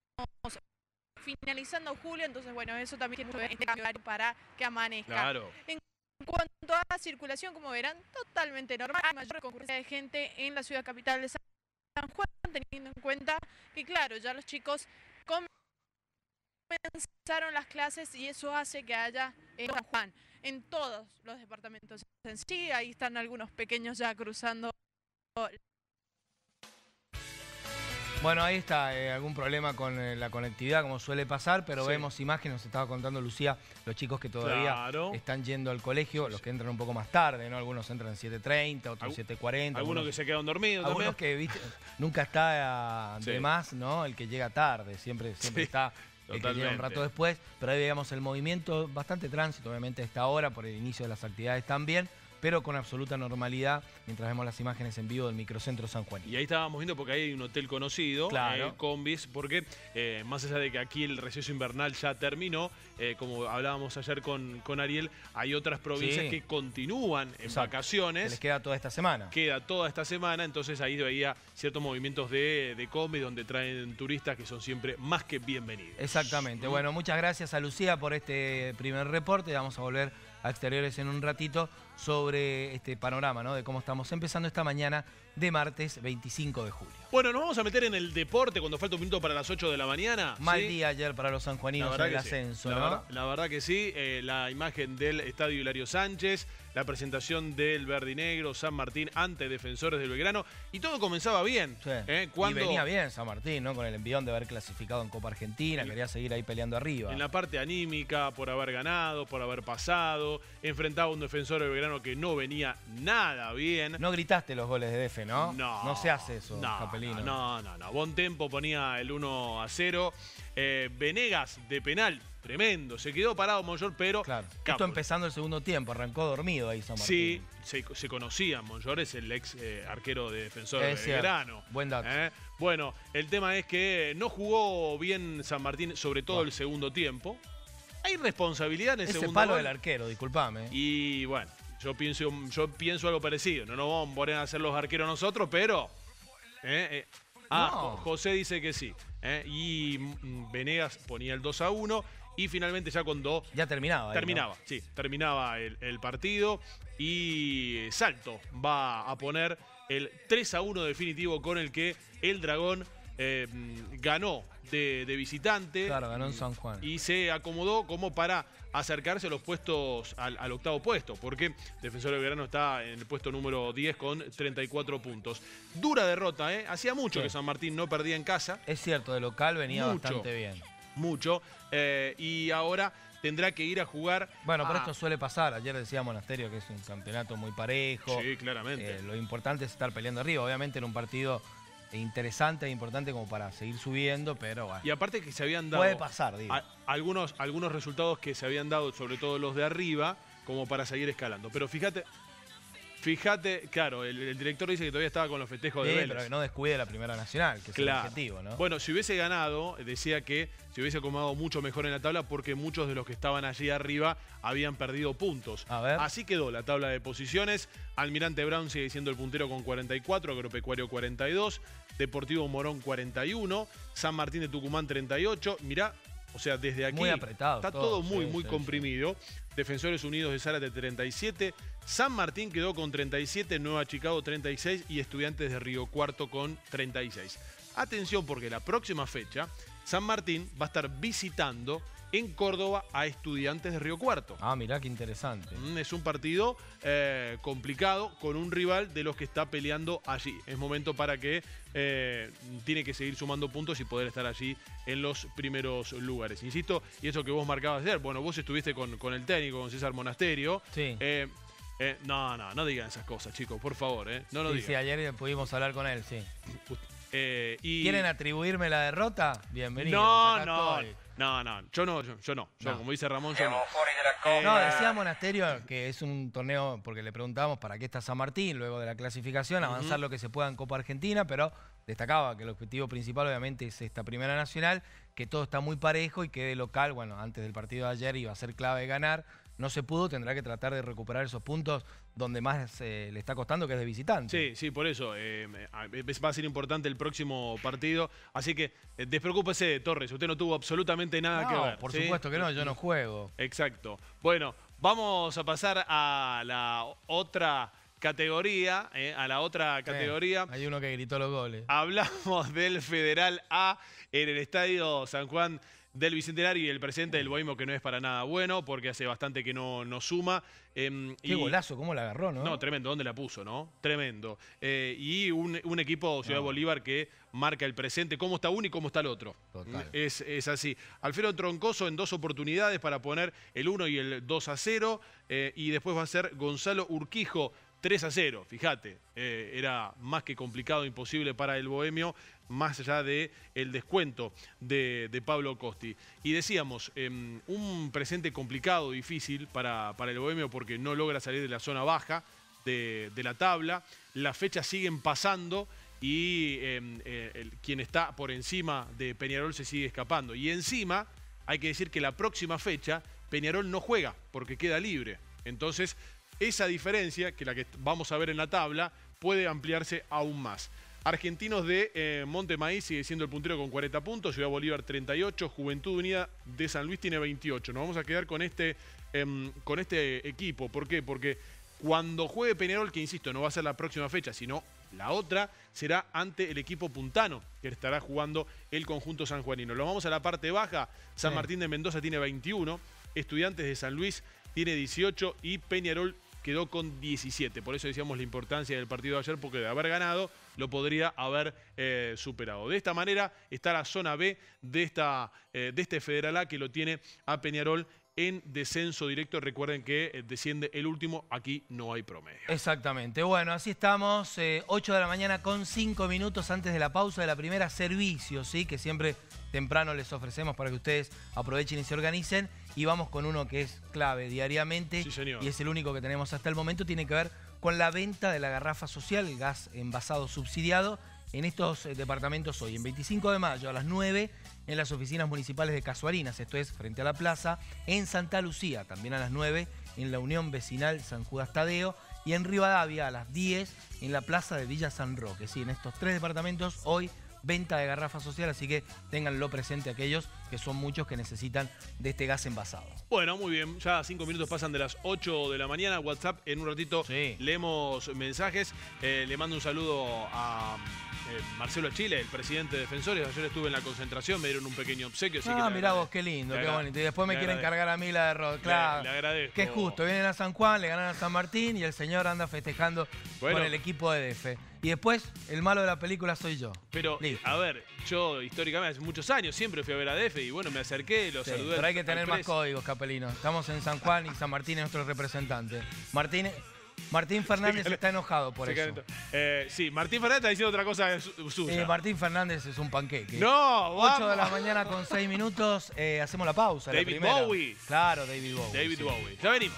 finalizando julio, entonces bueno, eso también tiene este cambio para que amanezca. Claro. En cuanto a circulación, como verán, totalmente normal. Hay mayor concurrencia de gente en la ciudad capital de San Juan, teniendo en cuenta que claro, ya los chicos comenzaron las clases y eso hace que haya en San Juan, en todos los departamentos en sí. Ahí están algunos pequeños ya cruzando. Bueno, ahí está, algún problema con la conectividad, como suele pasar, pero vemos imágenes, nos estaba contando Lucía, los chicos que todavía están yendo al colegio, los que entran un poco más tarde, ¿no? Algunos entran 7:30, otros 7:40. Algunos que se quedan dormidos algunos también. Que, ¿viste? Nunca está de más, ¿no? El que llega tarde, siempre está el que llega un rato después, pero ahí veíamos el movimiento, bastante tránsito, obviamente a esta hora, por el inicio de las actividades también, pero con absoluta normalidad, mientras vemos las imágenes en vivo del microcentro San Juan. Y ahí estábamos viendo, porque ahí hay un hotel conocido, Combis, porque más allá de que aquí el receso invernal ya terminó, como hablábamos ayer con Ariel, hay otras provincias que continúan en vacaciones. Que les queda toda esta semana. Queda toda esta semana, entonces ahí veía ciertos movimientos de Combis donde traen turistas que son siempre más que bienvenidos. Exactamente. Bueno, muchas gracias a Lucía por este primer reporte. Vamos a volver a exteriores en un ratito sobre este panorama, ¿no? De cómo estamos empezando esta mañana de martes 25 de julio. Bueno, nos vamos a meter en el deporte cuando falta 1 minuto para las 8 de la mañana. Mal día ayer para los sanjuaninos en el ascenso, ¿no? La verdad que sí. La imagen del Estadio Hilario Sánchez, la presentación del verde y negro, San Martín ante Defensores del Belgrano, y todo comenzaba bien. Y venía bien San Martín, ¿no? Con el envión de haber clasificado en Copa Argentina, quería seguir ahí peleando arriba. En la parte anímica, por haber ganado, por haber pasado, enfrentaba a un Defensor del Belgrano que no venía nada bien. No gritaste los goles de Defe, ¿no? No. No se hace eso, Capelino. No. Bon Tempo ponía el 1-0. Venegas de penal. Tremendo, se quedó parado Monllor, pero... Claro. Esto empezando el segundo tiempo, arrancó dormido ahí San Martín. Sí, se conocían, Monllor es el ex arquero de Defensor de Belgrano. Buen dato. Bueno, el tema es que no jugó bien San Martín, sobre todo el segundo tiempo. Hay responsabilidad en el segundo palo gol. del arquero, disculpame. Y bueno, yo pienso algo parecido. No nos vamos a poner a hacer los arqueros nosotros, pero... José dice que sí. Y Venegas ponía el 2-1. Y finalmente ya cuando... Ya terminaba. Terminaba el partido. Y Salto va a poner el 3-1 definitivo con el que el Dragón ganó de visitante. Claro, ganó en San Juan. Y se acomodó como para acercarse a los puestos, al octavo puesto, porque Defensor de Belgrano está en el puesto número 10 con 34 puntos. Dura derrota, ¿eh? Hacía mucho que San Martín no perdía en casa. Es cierto, de local venía bastante bien. Mucho. Y ahora tendrá que ir a jugar. Bueno, pero esto suele pasar. Ayer decía Monasterio que es un campeonato muy parejo. Sí, claramente. Lo importante es estar peleando arriba. Obviamente en un partido interesante e importante como para seguir subiendo, pero bueno. Y aparte que se habían dado... Puede pasar, digo. Algunos resultados que se habían dado, sobre todo los de arriba, como para seguir escalando. Pero fíjate, claro, el director dice que todavía estaba con los festejos de Vélez. Pero que no descuide la Primera Nacional, que es el objetivo, ¿no? Bueno, si hubiese ganado, decía que se hubiese acomodado mucho mejor en la tabla porque muchos de los que estaban allí arriba habían perdido puntos. A ver. Así quedó la tabla de posiciones. Almirante Brown sigue siendo el puntero con 44, Agropecuario 42, Deportivo Morón 41, San Martín de Tucumán 38. Mirá, o sea, desde aquí muy apretado, está todo muy comprimido. Defensores Unidos de Zárate 37, San Martín quedó con 37, Nueva Chicago 36 y Estudiantes de Río Cuarto con 36. Atención porque la próxima fecha San Martín va a estar visitando en Córdoba a Estudiantes de Río Cuarto. Ah, mirá qué interesante. Es un partido complicado con un rival de los que está peleando allí. Es momento para que tiene que seguir sumando puntos y poder estar allí en los primeros lugares. Insisto, y eso que vos marcabas ayer, bueno, vos estuviste con el técnico, con César Monasterio. Sí. No digan esas cosas, chicos, por favor. No lo digan. Sí, ayer pudimos hablar con él, sí. ¿Quieren atribuirme la derrota? Bienvenido. Yo no. Como dice Ramón, yo no. No, decía Monasterio que es un torneo, porque le preguntábamos para qué está San Martín, luego de la clasificación, avanzar lo que se pueda en Copa Argentina, pero destacaba que el objetivo principal obviamente es esta Primera Nacional, que todo está muy parejo y que de local, bueno, antes del partido de ayer iba a ser clave ganar. No se pudo, tendrá que tratar de recuperar esos puntos donde más le está costando, que es de visitante. Sí, por eso. Va a ser importante el próximo partido. Así que despreocúpese, Torres. Usted no tuvo absolutamente nada que ver. Por supuesto que no, yo no juego. Exacto. Bueno, vamos a pasar a la otra categoría. Hay uno que gritó los goles. Hablamos del Federal A en el Estadio San Juan del Bicentenario y el presente del Bohemio, que no es para nada bueno, porque hace bastante que no suma. Qué golazo, cómo la agarró, ¿no? No, tremendo, ¿dónde la puso, no? Tremendo. Y un equipo Ciudad Bolívar que marca el presente, cómo está uno y cómo está el otro. Total. Es así. Alfredo Troncoso en 2 oportunidades para poner el 1 y el 2-0. Y después va a ser Gonzalo Urquijo 3-0. Fíjate, era más que complicado, imposible para el Bohemio, más allá del descuento de Pablo Costi. Y decíamos, un presente complicado, difícil para el Bohemio porque no logra salir de la zona baja de la tabla. Las fechas siguen pasando y quien está por encima de Peñarol se sigue escapando. Y encima, hay que decir que la próxima fecha Peñarol no juega porque queda libre. Entonces, esa diferencia, que la que vamos a ver en la tabla, puede ampliarse aún más. Argentinos de Montemaíz sigue siendo el puntero con 40 puntos, Ciudad Bolívar 38, Juventud Unida de San Luis tiene 28. Nos vamos a quedar con este equipo. ¿Por qué? Porque cuando juegue Peñarol, que insisto, no va a ser la próxima fecha, sino la otra, será ante el equipo puntano, que estará jugando el conjunto sanjuanino. Lo vamos a la parte baja. San Martín de Mendoza tiene 21, Estudiantes de San Luis tiene 18 y Peñarol quedó con 17. Por eso decíamos la importancia del partido de ayer, porque de haber ganado lo podría haber superado. De esta manera está la zona B de este Federal A, que lo tiene a Peñarol en descenso directo. Recuerden que desciende el último, aquí no hay promedio. Exactamente. Bueno, así estamos, 8 de la mañana con 5 minutos antes de la pausa de la primera, servicio, ¿sí? Que siempre temprano les ofrecemos para que ustedes aprovechen y se organicen. Y vamos con uno que es clave diariamente. Sí, señor. Y es el único que tenemos hasta el momento. Tiene que ver con la venta de la garrafa social, el gas envasado subsidiado, en estos departamentos hoy. En 25 de mayo a las 9 en las oficinas municipales de Casuarinas, esto es frente a la plaza. En Santa Lucía, también a las 9 en la Unión Vecinal San Judas Tadeo. Y en Rivadavia a las 10 en la plaza de Villa San Roque. Sí, en estos 3 departamentos hoy venta de garrafa social, así que ténganlo presente aquellos que son muchos que necesitan de este gas envasado. Bueno, muy bien, ya 5 minutos pasan de las 8 de la mañana. WhatsApp, en un ratito leemos mensajes. Le mando un saludo a Marcelo Achille, el presidente de Defensores. Ayer estuve en la concentración, me dieron un pequeño obsequio. Así que Mirá vos, qué lindo, qué bonito. Y después me quieren cargar a mí la derrota. Claro, le agradezco. que es justo. Vienen a San Juan, le ganan a San Martín y el señor anda festejando con el equipo de DF. Y después, el malo de la película soy yo. Pero, a ver, yo históricamente, hace muchos años, siempre fui a ver a DF y bueno, me acerqué, lo saludé. Pero hay que tener más códigos, Capelino. Estamos en San Juan y San Martín es nuestro representante. Martín Fernández está enojado por eso. Sí, Martín Fernández está diciendo otra cosa suya. Martín Fernández es un panqueque. No, 8 de la mañana con 6 minutos. Hacemos la pausa. David Bowie. Claro, David Bowie. David Bowie. Ya venimos.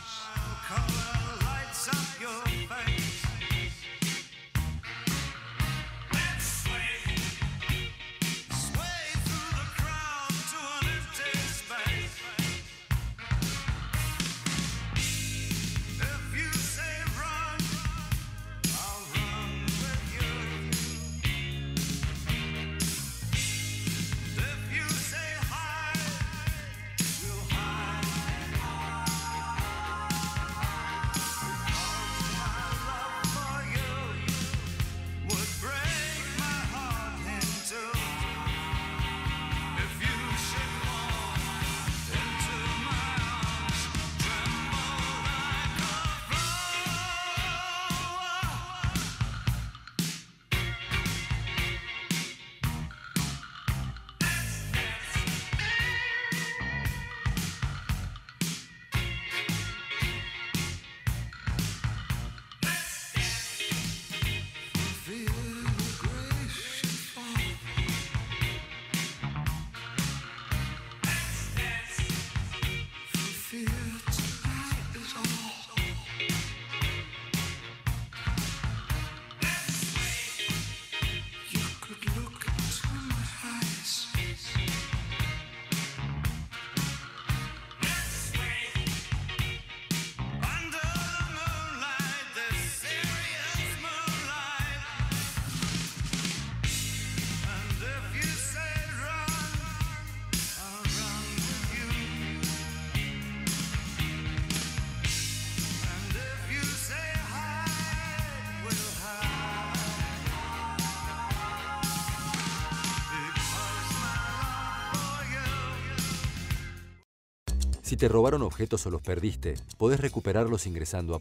Si te robaron objetos o los perdiste, podés recuperarlos ingresando a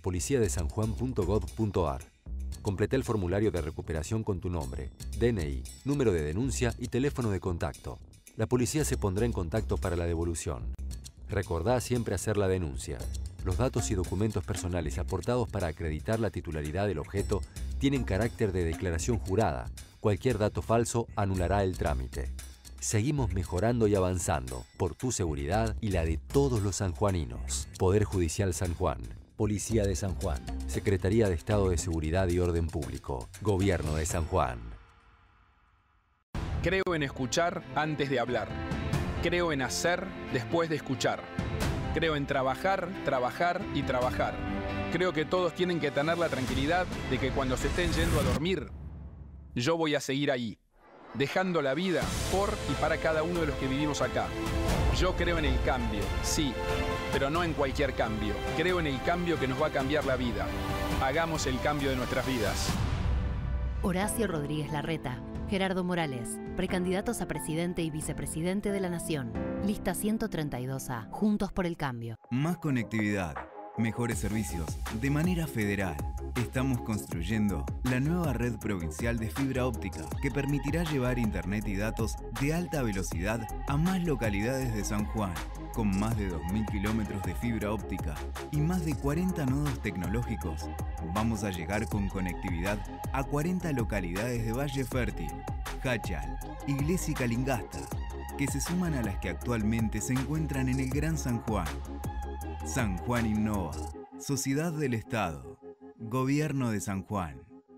policiadesanjuan.gov.ar. Completa el formulario de recuperación con tu nombre, DNI, número de denuncia y teléfono de contacto. La policía se pondrá en contacto para la devolución. Recordá siempre hacer la denuncia. Los datos y documentos personales aportados para acreditar la titularidad del objeto tienen carácter de declaración jurada. Cualquier dato falso anulará el trámite. Seguimos mejorando y avanzando por tu seguridad y la de todos los sanjuaninos. Poder Judicial San Juan. Policía de San Juan. Secretaría de Estado de Seguridad y Orden Público. Gobierno de San Juan. Creo en escuchar antes de hablar. Creo en hacer después de escuchar. Creo en trabajar, trabajar y trabajar. Creo que todos tienen que tener la tranquilidad de que cuando se estén yendo a dormir, yo voy a seguir ahí, dejando la vida por y para cada uno de los que vivimos acá. Yo creo en el cambio, sí, pero no en cualquier cambio. Creo en el cambio que nos va a cambiar la vida. Hagamos el cambio de nuestras vidas. Horacio Rodríguez Larreta, Gerardo Morales, precandidatos a presidente y vicepresidente de la Nación. Lista 132A, Juntos por el Cambio. Más conectividad, mejores servicios, de manera federal. Estamos construyendo la nueva red provincial de fibra óptica que permitirá llevar internet y datos de alta velocidad a más localidades de San Juan, con más de 2.000 kilómetros de fibra óptica y más de 40 nodos tecnológicos. Vamos a llegar con conectividad a 40 localidades de Valle Fértil, Hachal, Iglesia y Calingasta, que se suman a las que actualmente se encuentran en el Gran San Juan. San Juan Innova, Sociedad del Estado, Gobierno de San Juan.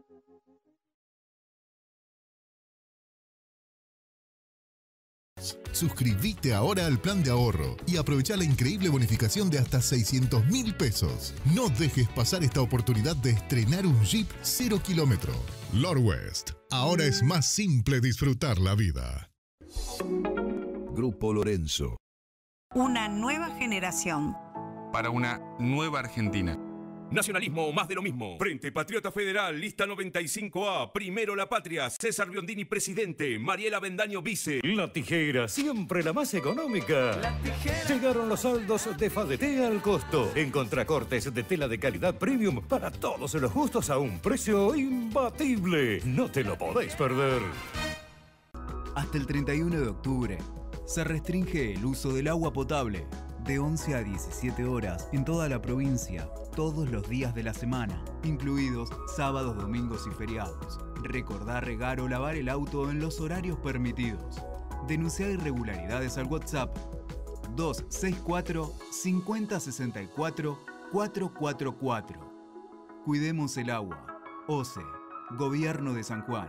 Suscríbete ahora al plan de ahorro y aprovecha la increíble bonificación de hasta 600.000 pesos. No dejes pasar esta oportunidad de estrenar un Jeep 0 kilómetro. Lord West. Ahora es más simple disfrutar la vida. Grupo Lorenzo. Una nueva generación. Para una nueva Argentina. Nacionalismo o más de lo mismo. Frente Patriota Federal, lista 95A. Primero la patria. César Biondini, presidente. Mariela Bendaño, vice. La Tijera, siempre la más económica. La Tijera. Llegaron los saldos de Fadetea al costo. En contracortes de tela de calidad premium para todos los gustos a un precio imbatible. No te lo podéis perder. Hasta el 31 de octubre se restringe el uso del agua potable de 11 a 17 horas en toda la provincia, todos los días de la semana, incluidos sábados, domingos y feriados. Recordá regar o lavar el auto en los horarios permitidos. Denunciá irregularidades al WhatsApp 264 5064 444. Cuidemos el agua. OCE, Gobierno de San Juan.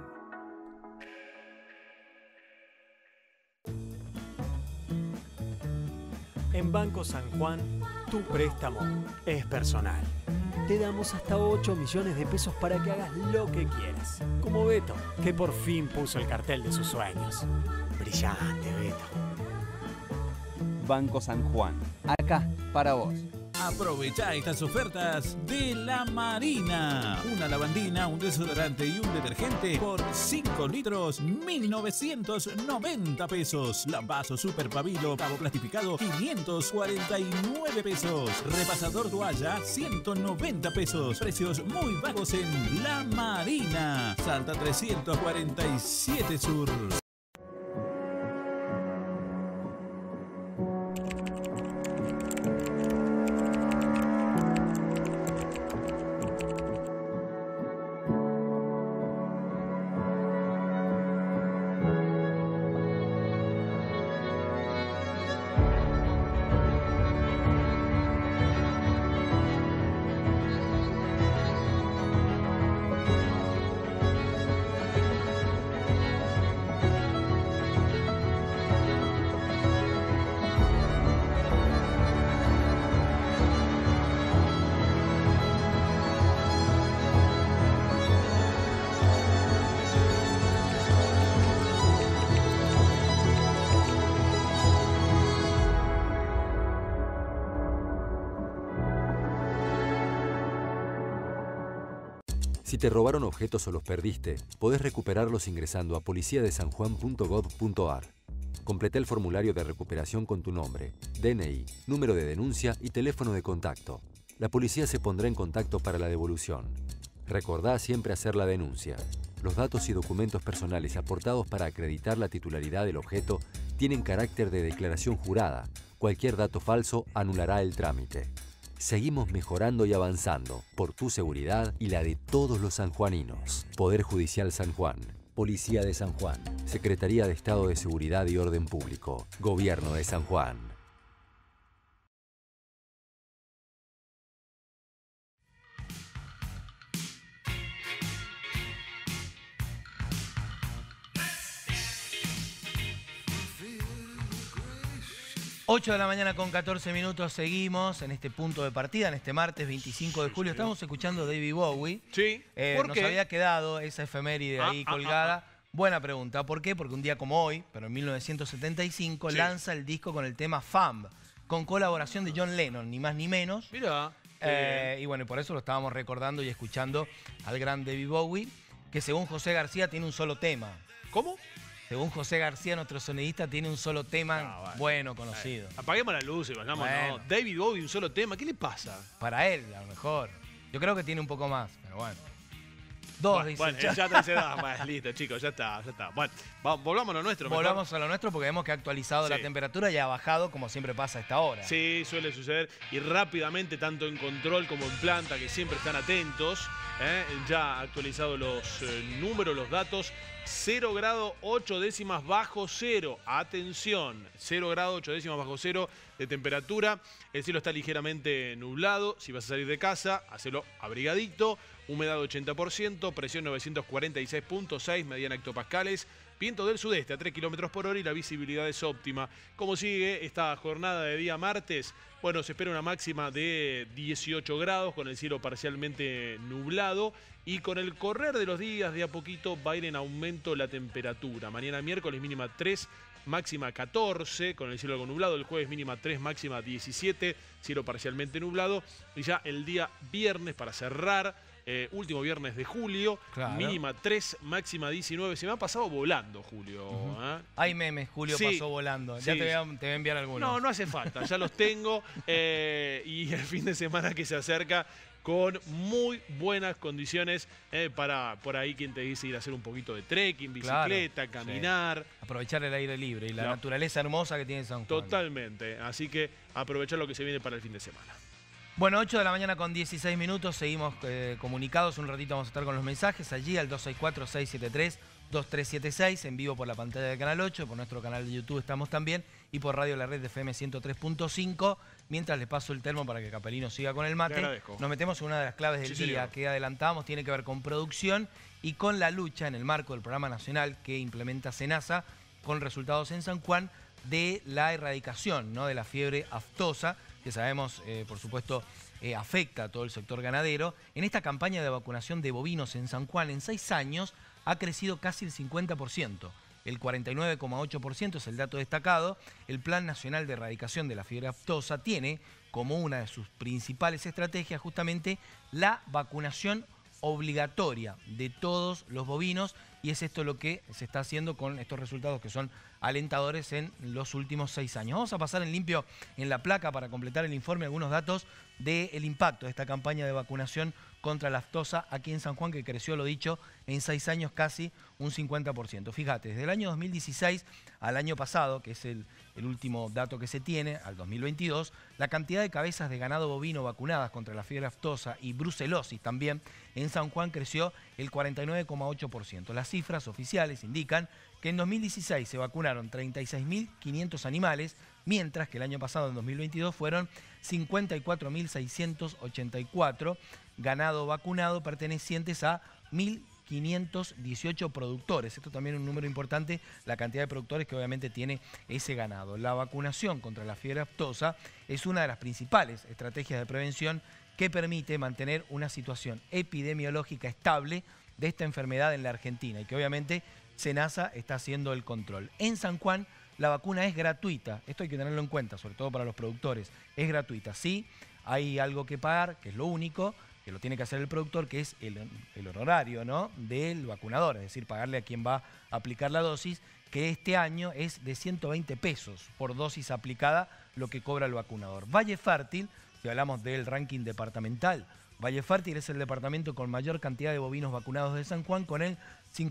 En Banco San Juan, tu préstamo es personal. Te damos hasta 8 millones de pesos para que hagas lo que quieras. Como Beto, que por fin puso el cartel de sus sueños. Brillante, Beto. Banco San Juan, acá para vos. Aprovecha estas ofertas de La Marina. Una lavandina, un desodorante y un detergente por 5 litros, 1.990 pesos. Lambazo Super Pabilo, cabo plastificado, 549 pesos. Repasador toalla, 190 pesos. Precios muy bajos en La Marina. Salta 347 Sur. Si te robaron objetos o los perdiste, podés recuperarlos ingresando a policiadesanjuan.gov.ar. Completa el formulario de recuperación con tu nombre, DNI, número de denuncia y teléfono de contacto. La policía se pondrá en contacto para la devolución. Recordá siempre hacer la denuncia. Los datos y documentos personales aportados para acreditar la titularidad del objeto tienen carácter de declaración jurada. Cualquier dato falso anulará el trámite. Seguimos mejorando y avanzando por tu seguridad y la de todos los sanjuaninos. Poder Judicial San Juan. Policía de San Juan. Secretaría de Estado de Seguridad y Orden Público. Gobierno de San Juan. Ocho de la mañana con 14 minutos, seguimos en este punto de partida, en este martes 25 de julio. Estamos escuchando David Bowie. Sí, ¿por qué? Nos había quedado esa efeméride ahí colgada. Buena pregunta, ¿por qué? Porque un día como hoy, pero en 1975, lanza el disco con el tema Famb, con colaboración de John Lennon, ni más ni menos. Mirá. Y bueno, y por eso lo estábamos recordando y escuchando al gran David Bowie, que según José García tiene un solo tema. ¿Cómo? Según José García, nuestro sonidista, tiene un solo tema bueno, conocido. Apaguemos la luz y vayamos. Bueno. No. David Bowie, un solo tema. ¿Qué le pasa? Para él, a lo mejor. Yo creo que tiene un poco más, pero bueno. Dos, dice. Bueno, ya te da listo, chicos, ya está. Bueno, volvamos a lo nuestro. Volvamos a lo nuestro porque vemos que ha actualizado la temperatura y ha bajado, como siempre pasa a esta hora. Sí, suele suceder. Y rápidamente, tanto en control como en planta, que siempre están atentos, ya ha actualizado los números, los datos. 0 grado 8 décimas bajo cero. Atención, 0 grado 8 décimas bajo cero de temperatura. El cielo está ligeramente nublado. Si vas a salir de casa, hacelo abrigadito. Humedad 80%, presión 946.6, mediana hectopascales. Viento del sudeste a 3 km por hora y la visibilidad es óptima. ¿Cómo sigue esta jornada de día martes? Bueno, se espera una máxima de 18 grados con el cielo parcialmente nublado. Y con el correr de los días, de a poquito va a ir en aumento la temperatura. Mañana miércoles mínima 3, máxima 14, con el cielo algo nublado. El jueves mínima 3, máxima 17, cielo parcialmente nublado. Y ya el día viernes, para cerrar, último viernes de julio, mínima 3, máxima 19. Se me ha pasado volando, Julio. Hay memes, Julio pasó volando. Ya te voy a enviar algunos. No hace falta, ya los tengo. Y el fin de semana que se acerca con muy buenas condiciones para por ahí quien te dice ir a hacer un poquito de trekking, bicicleta, caminar. Sí. Aprovechar el aire libre y la naturaleza hermosa que tiene San Juan. Totalmente, así que aprovechar lo que se viene para el fin de semana. Bueno, 8 de la mañana con 16 minutos, seguimos comunicados, un ratito vamos a estar con los mensajes, allí al 264-673-2376, en vivo por la pantalla del Canal 8, por nuestro canal de YouTube estamos también, y por Radio La Red de FM 103.5, mientras les paso el termo para que Capelino siga con el mate. Nos metemos en una de las claves del día que adelantamos, tiene que ver con producción y con la lucha en el marco del programa nacional que implementa SENASA, con resultados en San Juan, de la erradicación, ¿no?, de la fiebre aftosa, que sabemos, por supuesto, afecta a todo el sector ganadero. En esta campaña de vacunación de bovinos en San Juan, en 6 años, ha crecido casi el 50%. El 49,8% es el dato destacado. El Plan Nacional de Erradicación de la Fiebre Aftosa tiene como una de sus principales estrategias justamente la vacunación obligatoria de todos los bovinos, y es esto lo que se está haciendo con estos resultados que son alentadores en los últimos 6 años. Vamos a pasar en limpio en la placa para completar el informe algunos datos del impacto de esta campaña de vacunación contra la aftosa aquí en San Juan, que creció, lo dicho, en 6 años casi un 50%. Fíjate, desde el año 2016 al año pasado, que es el último dato que se tiene, al 2022, la cantidad de cabezas de ganado bovino vacunadas contra la fiebre aftosa y brucelosis también en San Juan creció el 49,8%. Las cifras oficiales indican que en 2016 se vacunaron 36.500 animales, mientras que el año pasado, en 2022, fueron 54.684 ganado vacunado pertenecientes a 1.518 productores. Esto también es un número importante, la cantidad de productores que obviamente tiene ese ganado. La vacunación contra la fiebre aftosa es una de las principales estrategias de prevención que permite mantener una situación epidemiológica estable de esta enfermedad en la Argentina, y que obviamente SENASA está haciendo el control. En San Juan la vacuna es gratuita, esto hay que tenerlo en cuenta, sobre todo para los productores, es gratuita. Sí, hay algo que pagar, que es lo único, que lo tiene que hacer el productor, que es el honorario, ¿no?, del vacunador, es decir, pagarle a quien va a aplicar la dosis, que este año es de 120 pesos por dosis aplicada, lo que cobra el vacunador. Valle Fértil, si hablamos del ranking departamental, Valle Fértil es el departamento con mayor cantidad de bovinos vacunados de San Juan, con el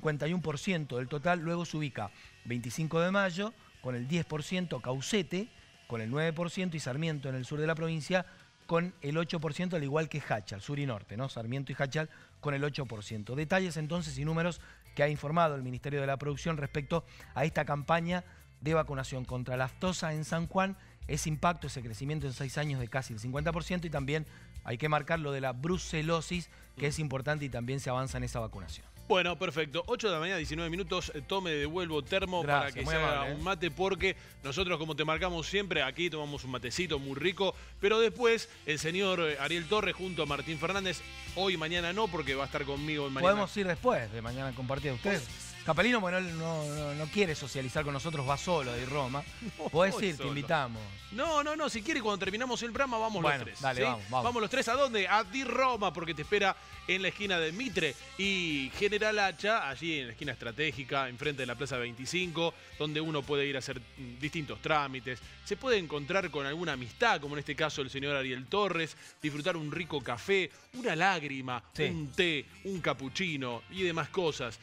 51% del total. Luego se ubica 25 de Mayo, con el 10%, Caucete, con el 9%, y Sarmiento, en el sur de la provincia, con el 8%, al igual que Hachal, sur y norte, ¿no? Sarmiento y Hachal con el 8%. Detalles entonces y números que ha informado el Ministerio de la Producción respecto a esta campaña de vacunación contra la aftosa en San Juan. Ese impacto, ese crecimiento en 6 años de casi el 50%, y también hay que marcar lo de la brucelosis, que es importante y también se avanza en esa vacunación. Bueno, perfecto. 8 de la mañana, 19 minutos. Tome, devuelvo termo. Gracias, para que se haga un mate, porque nosotros, como te marcamos siempre, aquí tomamos un matecito muy rico, pero después el señor Ariel Torres junto a Martín Fernández, hoy y mañana no, porque va a estar conmigo en mañana. Podemos ir después de mañana a compartir a ustedes. Capelino, bueno, él no quiere socializar con nosotros, va solo de Roma. Podés ir, te invitamos. No, si quiere, cuando terminamos el programa vamos los tres. Dale, ¿sí? vamos. Vamos los tres, ¿a dónde? A Di Roma, porque te espera en la esquina de Mitre y General Hacha, allí en la esquina estratégica, enfrente de la Plaza 25, donde uno puede ir a hacer distintos trámites. Se puede encontrar con alguna amistad, como en este caso el señor Ariel Torres, disfrutar un rico café, una lágrima, un té, un capuchino y demás cosas.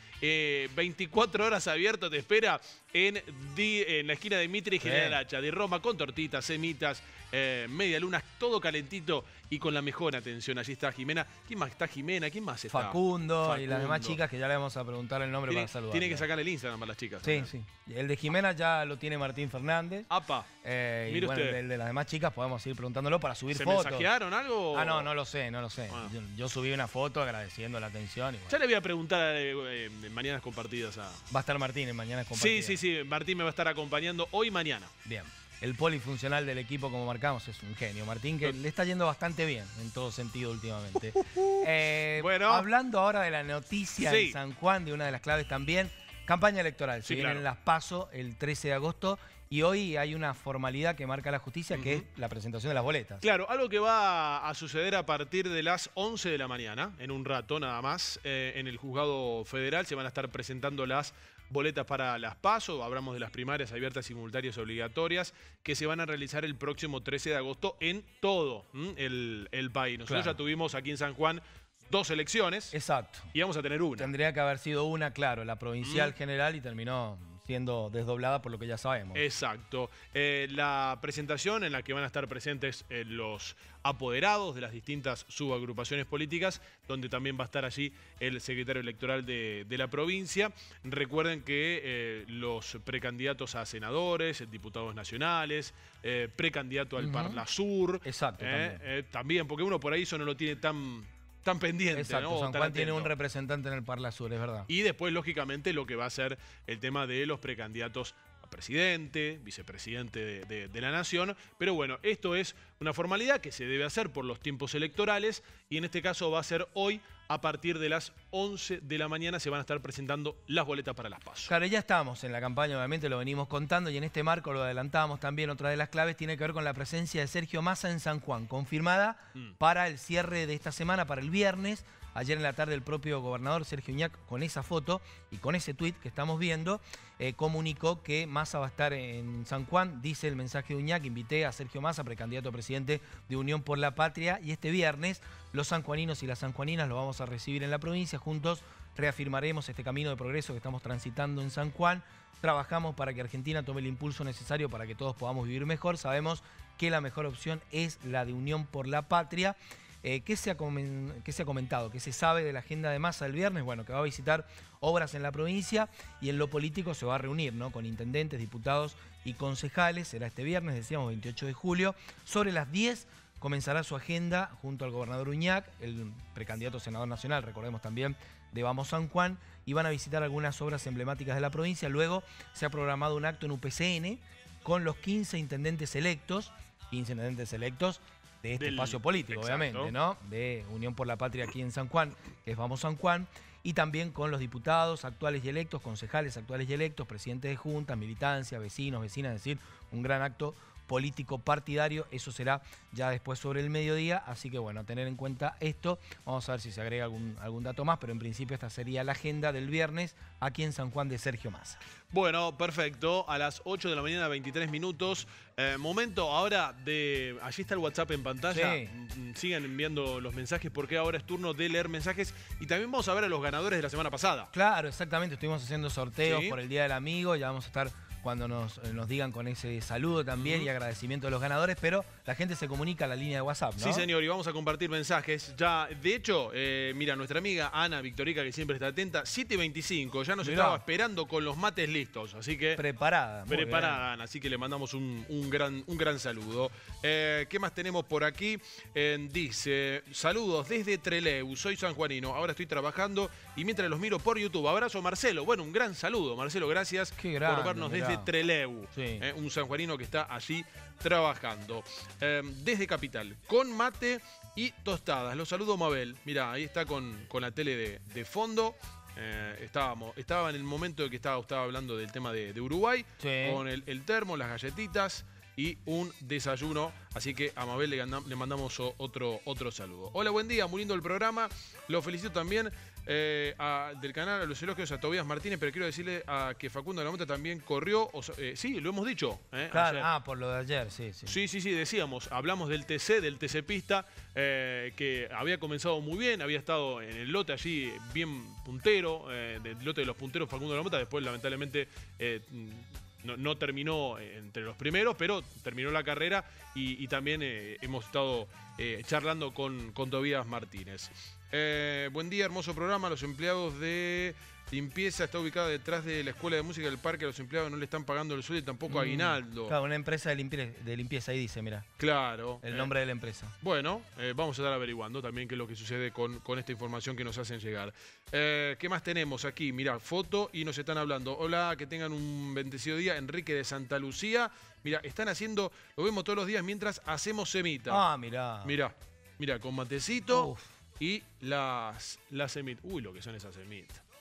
24 horas abierto te espera en la esquina de Mitre y General Hacha, de Roma, con tortitas, semitas, media luna, todo calentito y con la mejor atención. Allí está Jimena. ¿Quién más está Jimena? ¿Quién más está? Facundo y las demás chicas, que ya le vamos a preguntar el nombre para saludar. Tiene que sacarle el Instagram a las chicas. Sí. El de Jimena ya lo tiene Martín Fernández. ¡Apa! Y bueno, el de las demás chicas podemos ir preguntándolo para subir fotos. ¿Se mensajearon algo? No lo sé. Bueno. Yo subí una foto agradeciendo la atención. Ya le voy a preguntar en Mañanas Compartidas a... Va a estar Martín en Mañanas Compartidas. Sí. Martín me va a estar acompañando hoy y mañana. Bien. El polifuncional del equipo, como marcamos, es un genio. Martín, que le está yendo bastante bien en todo sentido últimamente. Bueno, hablando ahora de la noticia en San Juan, de una de las claves también, Campaña electoral, se vienen claro. las PASO el 13 de agosto y hoy hay una formalidad que marca la justicia que es la presentación de las boletas. Claro, algo que va a suceder a partir de las 11 de la mañana, en un rato nada más, en el Juzgado Federal se van a estar presentando las boletas para las PASO, hablamos de las primarias abiertas, simultáneas, obligatorias, que se van a realizar el próximo 13 de agosto en todo el país. Nosotros ya tuvimos aquí en San Juan 2 elecciones. Exacto. Y vamos a tener una. Tendría que haber sido una, claro, la provincial general y terminó siendo desdoblada por lo que ya sabemos. Exacto. La presentación en la que van a estar presentes los apoderados de las distintas subagrupaciones políticas, donde también va a estar allí el secretario electoral de la provincia. Recuerden que los precandidatos a senadores, diputados nacionales, precandidato al Parla Sur. Exacto. También, porque uno por ahí eso no lo tiene tan pendiente. Exacto, ¿no? San Tan Juan tiene atento. un representante en el Parla Sur, es verdad. Y después, lógicamente, lo que va a ser el tema de los precandidatos a presidente, vicepresidente de la Nación. Pero bueno, esto es una formalidad que se debe hacer por los tiempos electorales y en este caso va a ser hoy a partir de las 11 de la mañana se van a estar presentando las boletas para las PASO. Claro, ya estamos en la campaña, obviamente lo venimos contando y en este marco lo adelantábamos también, otra de las claves tiene que ver con la presencia de Sergio Massa en San Juan, confirmada para el cierre de esta semana, para el viernes. Ayer en la tarde el propio gobernador Sergio Uñac, con esa foto y con ese tuit que estamos viendo, comunicó que Massa va a estar en San Juan. Dice el mensaje de Uñac: invité a Sergio Massa, precandidato a presidente de Unión por la Patria, y este viernes los sanjuaninos y las sanjuaninas lo vamos a recibir en la provincia. Juntos reafirmaremos este camino de progreso que estamos transitando en San Juan. Trabajamos para que Argentina tome el impulso necesario para que todos podamos vivir mejor. Sabemos que la mejor opción es la de Unión por la Patria. ¿Qué se ha comentado? ¿Qué se sabe de la agenda de Massa el viernes? Bueno, que va a visitar obras en la provincia y en lo político se va a reunir, ¿no?, con intendentes, diputados y concejales. Será este viernes, decíamos, 28 de julio. Sobre las 10 comenzará su agenda junto al gobernador Uñac, el precandidato senador nacional, recordemos también, de Vamos San Juan, y van a visitar algunas obras emblemáticas de la provincia. Luego se ha programado un acto en UPCN con los 15 intendentes electos de este espacio político, obviamente, ¿no? De Unión por la Patria aquí en San Juan, que es Vamos San Juan, y también con los diputados actuales y electos, concejales actuales y electos, presidentes de juntas, militancia, vecinos, vecinas, es decir, un gran acto político partidario. Eso será ya después sobre el mediodía, así que bueno, a tener en cuenta esto. Vamos a ver si se agrega algún dato más, pero en principio esta sería la agenda del viernes aquí en San Juan de Sergio Massa. Bueno, perfecto. A las 8 de la mañana, 23 minutos. Momento ahora de... Allí está el WhatsApp en pantalla. Sí. Sigan enviando los mensajes porque ahora es turno de leer mensajes. Y también vamos a ver a los ganadores de la semana pasada. Claro, exactamente. Estuvimos haciendo sorteos por el Día del Amigo. Ya vamos a estar cuando nos digan con ese saludo también y agradecimiento de los ganadores, pero la gente se comunica a la línea de WhatsApp, ¿no? Sí, señor, y vamos a compartir mensajes. Ya, de hecho, mira, nuestra amiga Ana Victorica, que siempre está atenta, 7:25, ya nos estaba esperando con los mates listos, así que... Preparada. Preparada, Ana, así que le mandamos un gran saludo. ¿Qué más tenemos por aquí? Dice, saludos desde Trelew, soy sanjuanino, ahora estoy trabajando y mientras los miro por YouTube. Abrazo, Marcelo. Bueno, un gran saludo, Marcelo, gracias por vernos desde Trelew. Sí. Un sanjuanino que está allí trabajando. Desde Capital, con mate y tostadas. Los saludo, Mabel. Mirá, ahí está con la tele de fondo. Estaba en el momento de que estaba hablando del tema de Uruguay, con el termo, las galletitas y un desayuno. Así que a Mabel le mandamos otro saludo. Hola, buen día, muy lindo el programa. Lo felicito también del canal a los elogios a Tobías Martínez, pero quiero decirle que Facundo de la Mota también corrió. Sí, lo hemos dicho. Claro, ayer. Por lo de ayer, sí. Sí, decíamos, hablamos del TC Pista, que había comenzado muy bien, había estado en el lote allí bien puntero, del lote de los punteros Facundo de la Mota, después lamentablemente... No terminó entre los primeros, pero terminó la carrera y también hemos estado charlando con Tobías Martínez. Buen día, hermoso programa. Los empleados de limpieza está ubicada detrás de la Escuela de Música del Parque. A los empleados no le están pagando el sueldo y tampoco aguinaldo. Claro, una empresa de limpieza, ahí dice, mira. Claro. El nombre de la empresa. Bueno, vamos a estar averiguando también qué es lo que sucede con esta información que nos hacen llegar. ¿Qué más tenemos aquí? Mirá, foto y nos están hablando. Hola, que tengan un bendecido día. Enrique de Santa Lucía. Mira, están haciendo, lo vemos todos los días mientras hacemos semita. Ah, mirá. Mirá, con matecito y las semitas. Uy, lo que son esas semitas.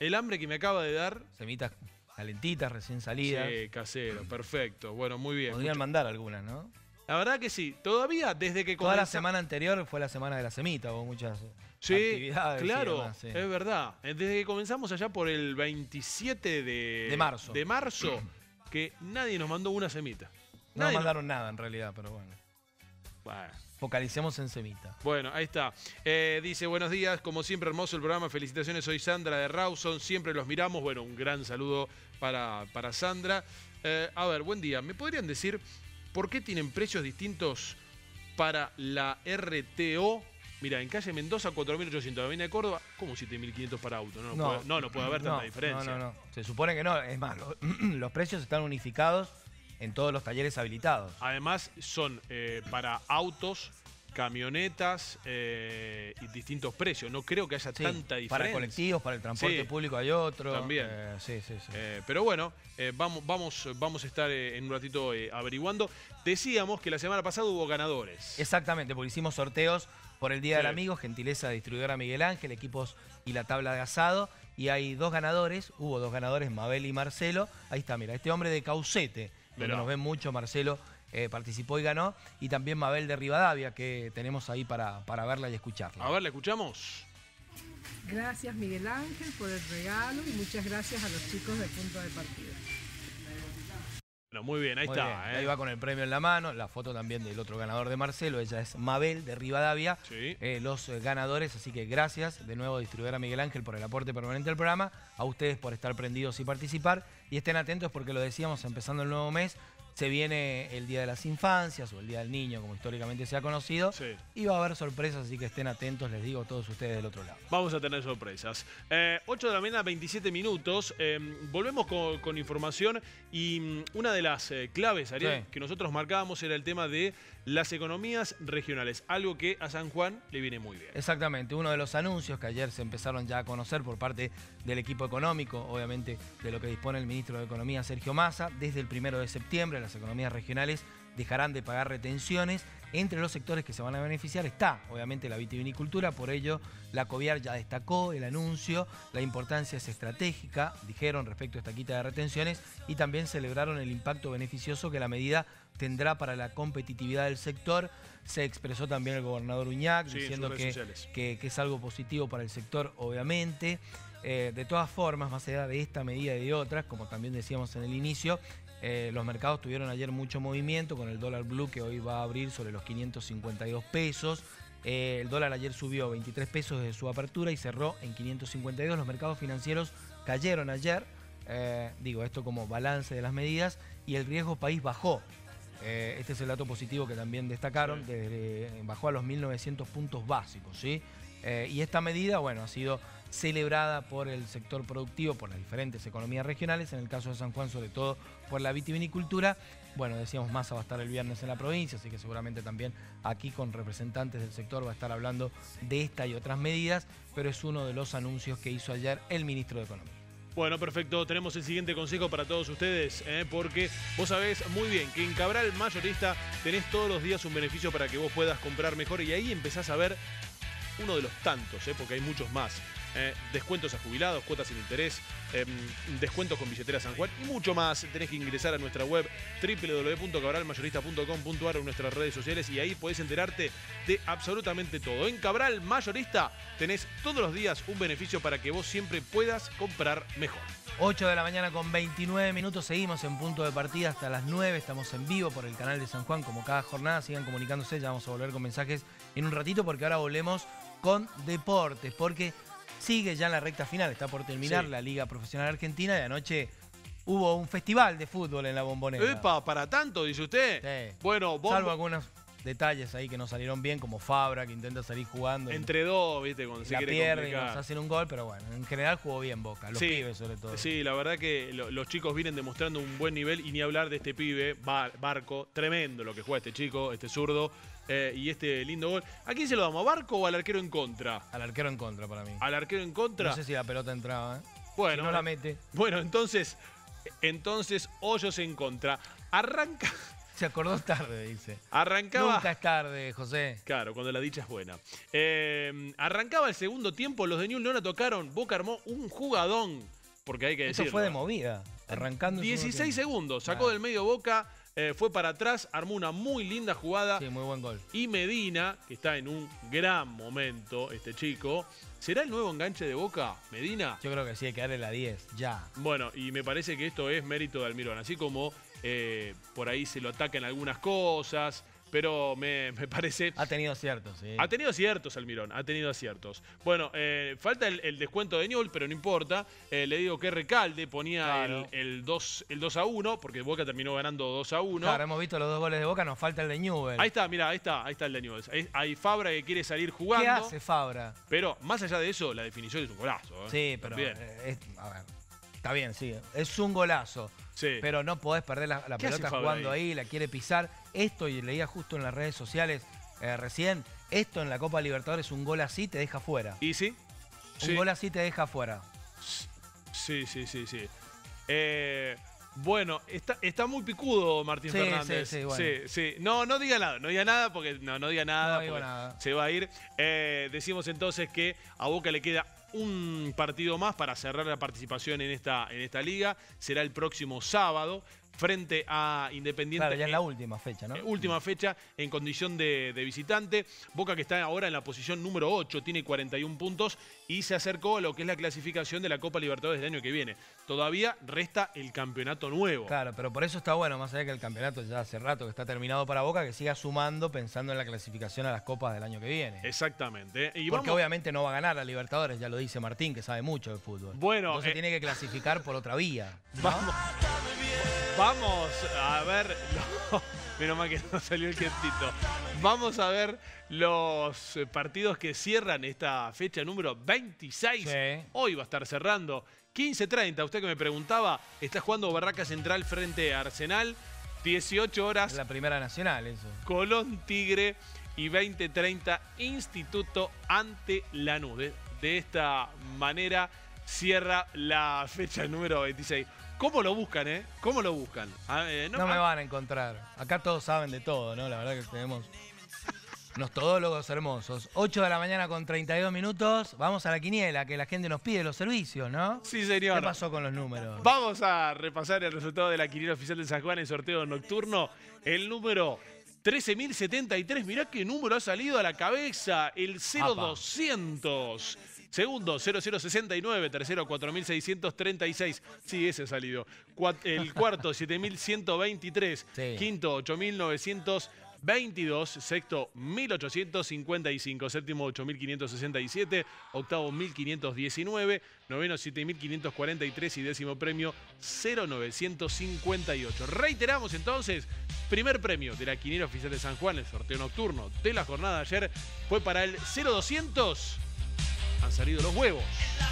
El hambre que me acaba de dar. Semitas calentitas, recién salidas. Sí, casero, perfecto. Bueno, muy bien. Podrían mandar algunas, ¿no? La verdad que sí. Todavía desde que Toda la semana anterior fue la semana de la semita, hubo muchas actividades. Claro, demás, sí. es verdad. Desde que comenzamos allá por el 27 de marzo, que nadie nos mandó una semita. No nos mandaron nada en realidad, pero bueno. Focalicemos en semita. Bueno, ahí está. Dice, buenos días, como siempre hermoso el programa, felicitaciones, soy Sandra de Rawson, siempre los miramos. Bueno, un gran saludo para Sandra. A ver, buen día. ¿Me podrían decir por qué tienen precios distintos para la RTO? Mira, en calle Mendoza 4.800, Avenida de Córdoba, ¿cómo 7.500 para auto? No puede haber tanta diferencia. No. Se supone que no. Es más, los precios están unificados en todos los talleres habilitados. Además, son para autos, camionetas y distintos precios. No creo que haya tanta diferencia. Para colectivos, para el transporte público hay otro. También. Sí. Pero bueno, vamos a estar en un ratito averiguando. Decíamos que la semana pasada hubo ganadores. Exactamente, porque hicimos sorteos por el Día del Amigo, gentileza de distribuidora Miguel Ángel, equipos y la tabla de asado. Y hay hubo dos ganadores, Mabel y Marcelo. Ahí está, mira, este hombre de Caucete, donde nos ven mucho, Marcelo participó y ganó. Y también Mabel de Rivadavia, que tenemos ahí para verla y escucharla. A ver, ¿la escuchamos? Gracias Miguel Ángel por el regalo y muchas gracias a los chicos de Punto de Partida. Bueno, muy bien, ahí está. Bien. Ahí va con el premio en la mano, la foto también del otro ganador de Marcelo, ella es Mabel de Rivadavia, los ganadores, así que gracias de nuevo distribuidora Miguel Ángel por el aporte permanente al programa, a ustedes por estar prendidos y participar, y estén atentos porque lo decíamos, empezando el nuevo mes, se viene el Día de las Infancias o el Día del Niño, como históricamente se ha conocido, y va a haber sorpresas, así que estén atentos, les digo, todos ustedes del otro lado. Vamos a tener sorpresas. 8 de la mañana, 27 minutos. Volvemos con información y una de las claves, Ariel, que nosotros marcábamos era el tema de las economías regionales, algo que a San Juan le viene muy bien. Exactamente, uno de los anuncios que ayer se empezaron ya a conocer por parte del equipo económico, obviamente de lo que dispone el ministro de Economía, Sergio Massa, desde el 1 de septiembre las economías regionales dejarán de pagar retenciones. Entre los sectores que se van a beneficiar está, obviamente, la vitivinicultura. Por ello, la COVIAR ya destacó el anuncio. La importancia es estratégica, dijeron, respecto a esta quita de retenciones, y también celebraron el impacto beneficioso que la medida tendrá para la competitividad del sector. Se expresó también el gobernador Uñac, diciendo que es algo positivo para el sector, obviamente. De todas formas, más allá de esta medida y de otras, como también decíamos en el inicio, los mercados tuvieron ayer mucho movimiento con el dólar blue, que hoy va a abrir sobre los 552 pesos. El dólar ayer subió 23 pesos desde su apertura y cerró en 552. Los mercados financieros cayeron ayer, digo esto como balance de las medidas, y el riesgo país bajó. Este es el dato positivo que también destacaron, bajó a los 1.900 puntos básicos, ¿sí? Y esta medida, bueno, ha sido celebrada por el sector productivo, por las diferentes economías regionales, en el caso de San Juan sobre todo por la vitivinicultura. Bueno, decíamos, Massa va a estar el viernes en la provincia, así que seguramente también aquí con representantes del sector va a estar hablando de esta y otras medidas, pero es uno de los anuncios que hizo ayer el ministro de Economía. Bueno, perfecto. Tenemos el siguiente consejo para todos ustedes, porque vos sabés muy bien que en Cabral Mayorista tenés todos los días un beneficio para que vos puedas comprar mejor, y ahí empezás a ver uno de los tantos, porque hay muchos más. Descuentos a jubilados, cuotas sin interés, descuentos con billetera San Juan y mucho más. Tenés que ingresar a nuestra web www.cabralmayorista.com.ar o en nuestras redes sociales, y ahí podés enterarte de absolutamente todo. En Cabral Mayorista tenés todos los días un beneficio para que vos siempre puedas comprar mejor. 8 de la mañana con 29 minutos, seguimos en Punto de Partida hasta las 9, estamos en vivo por el canal de San Juan como cada jornada, sigan comunicándose, ya vamos a volver con mensajes en un ratito porque ahora volvemos con deportes, porque sigue ya en la recta final, está por terminar la Liga Profesional Argentina y anoche hubo un festival de fútbol en la Bombonera. ¡Epa! ¿Para tanto, dice usted? Sí. Bueno, salvo algunos detalles ahí que no salieron bien, como Fabra, que intenta salir jugando. Entre dos, ¿viste? Cuando se quiere pierde complicar. y nos hacen un gol, pero bueno, en general jugó bien Boca, los pibes sobre todo. Sí, la verdad que los chicos vienen demostrando un buen nivel, y ni hablar de este pibe, Barco, tremendo lo que juega este chico, este zurdo. Y este lindo gol. ¿A quién se lo damos? ¿A Barco o al arquero en contra? Al arquero en contra para mí. ¿Al arquero en contra? No sé si la pelota entraba, Bueno, si no la mete. Bueno, entonces Hoyos en contra. Arranca. Se acordó tarde, dice. Arrancaba... Nunca es tarde, José. Claro, cuando la dicha es buena. Arrancaba el segundo tiempo, los de Newell's no la tocaron. Boca armó un jugadón, porque hay que decirlo. Eso fue de movida, arrancando. 16 segundos, sacó del medio Boca, fue para atrás, armó una muy linda jugada. Sí, muy buen gol. Y Medina, que está en un gran momento, este chico, ¿será el nuevo enganche de Boca, Medina? Yo creo que sí, hay que darle la 10, ya. Bueno, y me parece que esto es mérito de Almirón, así como por ahí se lo atacan algunas cosas, pero me parece... Ha tenido aciertos, sí. Ha tenido aciertos, Almirón, ha tenido aciertos. Bueno, falta el descuento de Newell's, pero no importa. Le digo que Recalde ponía claro. el 2-1, porque Boca terminó ganando 2-1. Claro, hemos visto los 2 goles de Boca, nos falta el de Newell's. Ahí está, mira, ahí está el de Newell's. Hay Fabra que quiere salir jugando. ¿Qué hace Fabra? Pero más allá de eso, la definición es un golazo. Sí, pero... a ver, está bien, sí. Es un golazo. Sí. Pero no podés perder la pelota jugando ahí, la quiere pisar. Esto, y leía justo en las redes sociales recién, esto en la Copa Libertadores, un gol así te deja fuera. ¿Y sí? Un gol así te deja fuera. Sí. Bueno, está muy picudo Martín Fernández. Sí, bueno. Sí. No diga nada porque no diga nada. No digo nada. Se va a ir. Decimos entonces que a Boca le queda un partido más para cerrar la participación en esta liga. Será el próximo sábado frente a Independiente. Claro, ya en la última fecha, ¿no? Última fecha en condición de visitante. Boca, que está ahora en la posición número 8, tiene 41 puntos y se acercó a lo que es la clasificación de la Copa Libertadores del año que viene. Todavía resta el campeonato nuevo. Claro, pero por eso está bueno, más allá que el campeonato ya hace rato que está terminado para Boca, que siga sumando pensando en la clasificación a las copas del año que viene. Exactamente. Y porque obviamente no va a ganar a Libertadores, ya lo dice Martín, que sabe mucho de fútbol. Bueno, entonces tiene que clasificar por otra vía, ¿no? Vamos a ver... Menos mal que no salió el gestito. Vamos a ver los partidos que cierran esta fecha número 26. Sí. Hoy va a estar cerrando. 15:30, usted que me preguntaba, está jugando Barraca Central frente a Arsenal. 18 horas. La Primera Nacional, eso. Colón Tigre. Y 20:30, Instituto ante Lanús. De esta manera cierra la fecha número 26. ¿Cómo lo buscan, ¿Cómo lo buscan? No me van a encontrar. Acá todos saben de todo, ¿no? La verdad que tenemos unos todólogos hermosos. 8 de la mañana con 32 minutos. Vamos a la quiniela, que la gente nos pide los servicios, ¿no? Sí, señor. ¿Qué pasó con los números? Vamos a repasar el resultado de la quiniela oficial de San Juan en sorteo nocturno. El número 13.073. Mirá qué número ha salido a la cabeza. El 0200. Segundo, 0069. Tercero, 4636. Sí, ese ha salido. El cuarto, 7123. Sí. Quinto, 8922. Sexto, 1855. Séptimo, 8567. Octavo, 1519. Noveno, 7543. Y décimo premio, 0958. Reiteramos entonces, primer premio de la quiniela oficial de San Juan, el sorteo nocturno de la jornada de ayer, fue para el 0200. Han salido los huevos.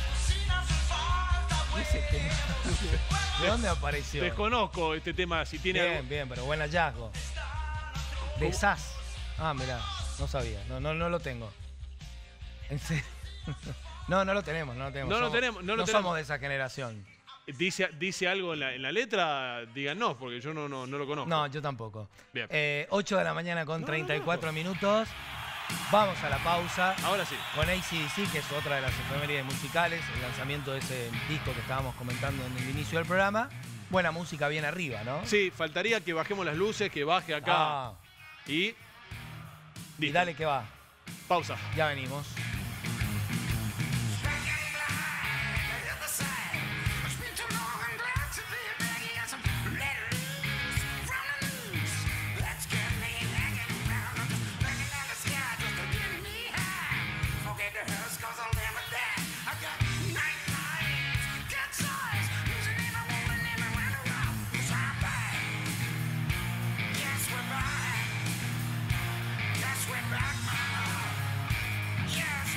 ¿De dónde apareció? Desconozco este tema, si tiene bien, algo... Bien, pero buen hallazgo. De SAS. Ah, mirá, no sabía. No lo tengo. ¿En serio? No lo tenemos. No somos de esa generación. ¿Dice algo en la letra? Díganos, porque yo no lo conozco. No, yo tampoco. Bien. 8 de la mañana con 34 minutos. Vamos a la pausa. Ahora sí. Con AC/DC, que es otra de las efemérides musicales, el lanzamiento de ese disco que estábamos comentando en el inicio del programa. Buena música bien arriba, ¿no? Sí, faltaría que bajemos las luces, que baje acá. Y dale que va. Pausa. Ya venimos. Yes,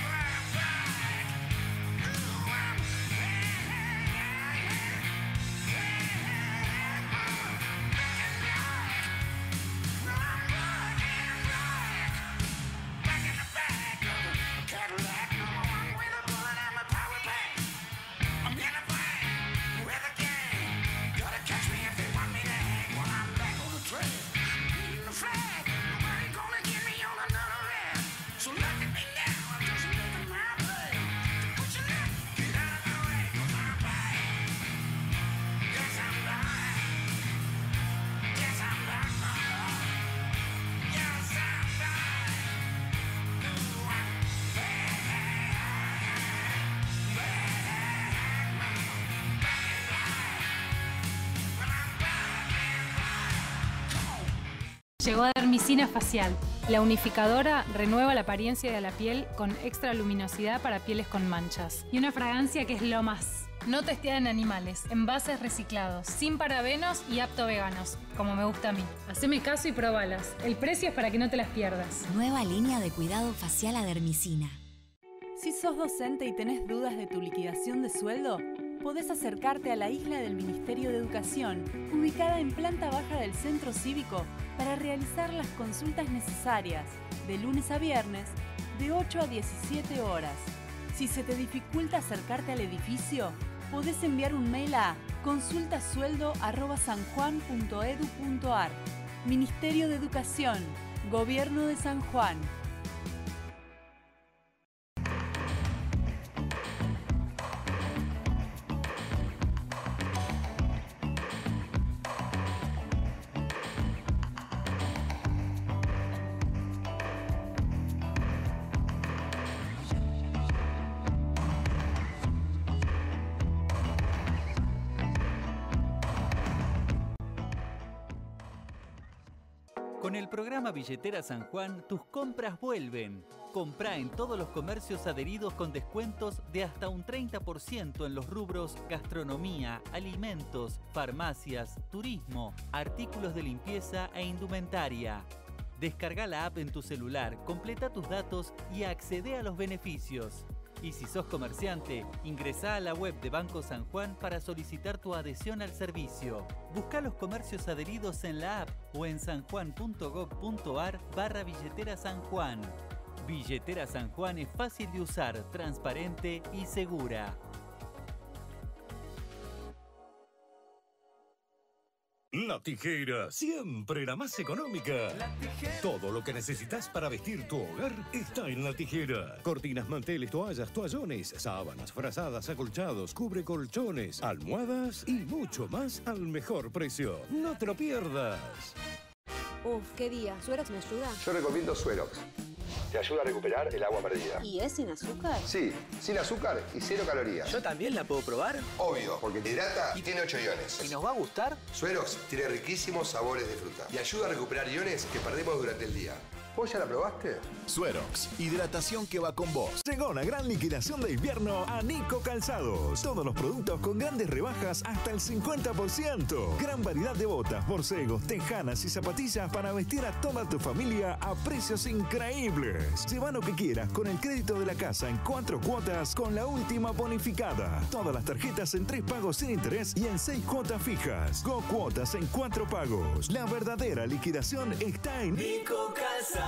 Llegó Dermicina Facial. La unificadora renueva la apariencia de la piel con extra luminosidad para pieles con manchas. Y una fragancia que es lo más. No testeada en animales, envases reciclados, sin parabenos y apto veganos, como me gusta a mí. Haceme caso y probalas. El precio es para que no te las pierdas. Nueva línea de cuidado facial a Dermicina. Si sos docente y tenés dudas de tu liquidación de sueldo, podés acercarte a la isla del Ministerio de Educación, ubicada en planta baja del Centro Cívico, para realizar las consultas necesarias, de lunes a viernes, de 8 a 17 horas. Si se te dificulta acercarte al edificio, podés enviar un mail a consultasueldo@sanjuan.edu.ar. Ministerio de Educación, Gobierno de San Juan. Con el programa Billetera San Juan, tus compras vuelven. Comprá en todos los comercios adheridos con descuentos de hasta un 30% en los rubros gastronomía, alimentos, farmacias, turismo, artículos de limpieza e indumentaria. Descarga la app en tu celular, completa tus datos y accede a los beneficios. Y si sos comerciante, ingresá a la web de Banco San Juan para solicitar tu adhesión al servicio. Busca los comercios adheridos en la app o en sanjuan.gov.ar/billetera San Juan. Billetera San Juan es fácil de usar, transparente y segura. La Tijera, siempre la más económica. La Tijera. Todo lo que necesitas para vestir tu hogar está en La Tijera. Cortinas, manteles, toallas, toallones, sábanas, frazadas, acolchados, cubre colchones, almohadas y mucho más al mejor precio. No te lo pierdas. Uf, qué día. ¿Suerox me ayuda? Yo recomiendo Suerox. Te ayuda a recuperar el agua perdida. ¿Y es sin azúcar? Sí, sin azúcar y 0 calorías. ¿Yo también la puedo probar? Obvio, porque te hidrata y tiene 8 iones. ¿Y nos va a gustar? Suerox tiene riquísimos sabores de fruta y ayuda a recuperar iones que perdemos durante el día. ¿Vos ya la probaste? Suerox, hidratación que va con vos. Llegó la gran liquidación de invierno a Nico Calzados. Todos los productos con grandes rebajas hasta el 50%. Gran variedad de botas, borcegos, tejanas y zapatillas para vestir a toda tu familia a precios increíbles. Lleva lo que quieras con el crédito de la casa en 4 cuotas con la última bonificada. Todas las tarjetas en 3 pagos sin interés y en 6 cuotas fijas. Go cuotas en 4 pagos. La verdadera liquidación está en Nico Calzados.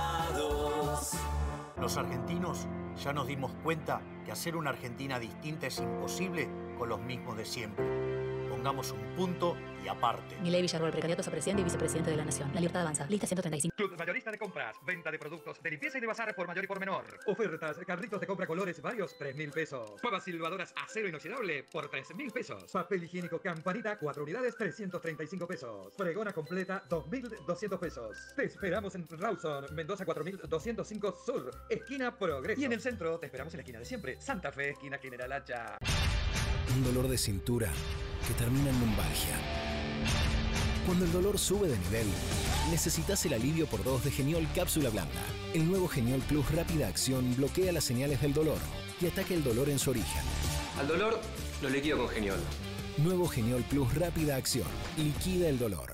Los argentinos ya nos dimos cuenta que hacer una Argentina distinta es imposible con los mismos de siempre. Pongamos un punto y aparte. Milei Villarroel, precandidatos a presidente y vicepresidente de la Nación. La Libertad Avanza. Lista 135. Club Mayorista de Compras. Venta de productos de limpieza y de bazar por mayor y por menor. Ofertas. Carritos de compra colores varios, 3.000 pesos. Pavas silbadoras acero inoxidable por 13.000 pesos. Papel higiénico Campanita, 4 unidades, 335 pesos. Fregona completa, 2.200 pesos. Te esperamos en Rawson, Mendoza 4.205 Sur, esquina Progreso. Y en el centro te esperamos en la esquina de siempre. Santa Fe, esquina General Hacha. Un dolor de cintura que termina en lumbalgia. Cuando el dolor sube de nivel, necesitas el alivio por 2 de Geniol Cápsula Blanda. El nuevo Geniol Plus Rápida Acción bloquea las señales del dolor y ataca el dolor en su origen. Al dolor, lo liquido con Geniol. Nuevo Geniol Plus Rápida Acción. Liquida el dolor.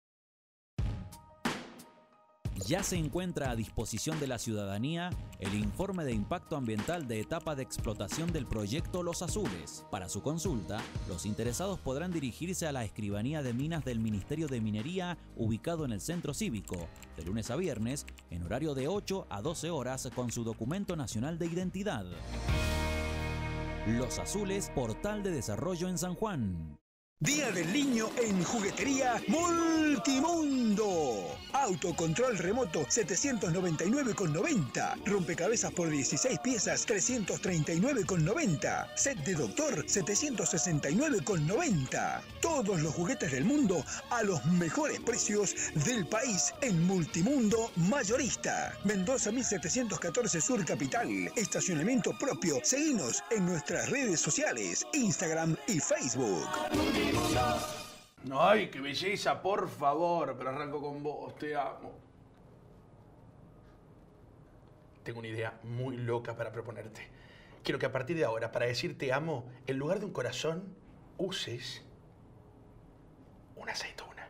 Ya se encuentra a disposición de la ciudadanía el informe de impacto ambiental de etapa de explotación del proyecto Los Azules. Para su consulta, los interesados podrán dirigirse a la Escribanía de Minas del Ministerio de Minería, ubicado en el Centro Cívico, de lunes a viernes, en horario de 8 a 12 horas con su documento nacional de identidad. Los Azules, portal de desarrollo en San Juan. Día del Niño en Juguetería Multimundo. Autocontrol remoto 799,90. Rompecabezas por 16 piezas 339,90. Set de doctor 769,90. Todos los juguetes del mundo a los mejores precios del país en Multimundo Mayorista. Mendoza 1714 Sur Capital. Estacionamiento propio. Seguinos en nuestras redes sociales, Instagram y Facebook. Ay, qué belleza, por favor. Pero arranco con vos, te amo. tengo una idea muy loca para proponerte. Quiero que a partir de ahora, para decir te amo, en lugar de un corazón, uses una aceituna.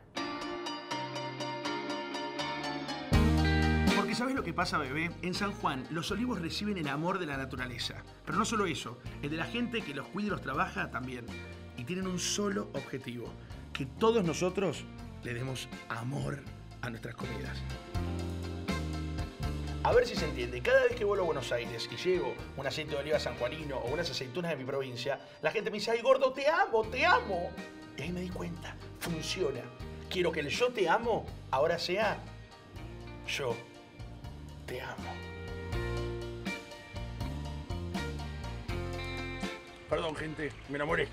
Porque ¿sabes lo que pasa, bebé? En San Juan, los olivos reciben el amor de la naturaleza. Pero no solo eso, el de la gente que los cuida y los trabaja también. Y tienen un solo objetivo, que todos nosotros le demos amor a nuestras comidas. A ver si se entiende, cada vez que vuelo a Buenos Aires y llevo un aceite de oliva sanjuanino o unas aceitunas de mi provincia, la gente me dice, ay gordo, te amo, te amo. Y ahí me di cuenta, funciona. Quiero que el yo te amo ahora sea yo te amo. Perdón, gente, me enamoré.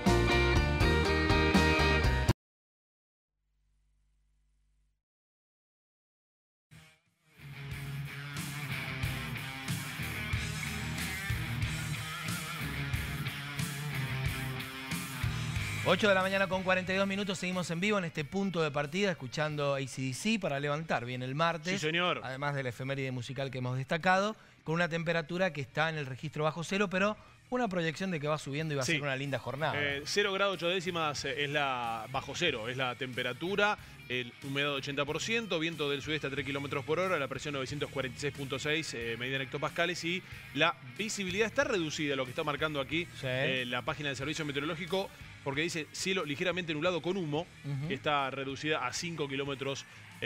8 de la mañana con 42 minutos, seguimos en vivo en este punto de partida escuchando AC/DC para levantar bien el martes. Sí, señor. Además de la efeméride musical que hemos destacado, con una temperatura que está en el registro bajo cero, pero una proyección de que va subiendo y va a ser una linda jornada. 0 grados 8 décimas es la bajo cero, es la temperatura, el humedad 80%, viento del sudeste a 3 kilómetros por hora, la presión 946.6 medida en hectopascales y la visibilidad está reducida, lo que está marcando aquí la página del Servicio Meteorológico, porque dice cielo ligeramente nublado con humo, está reducida a 5 kilómetros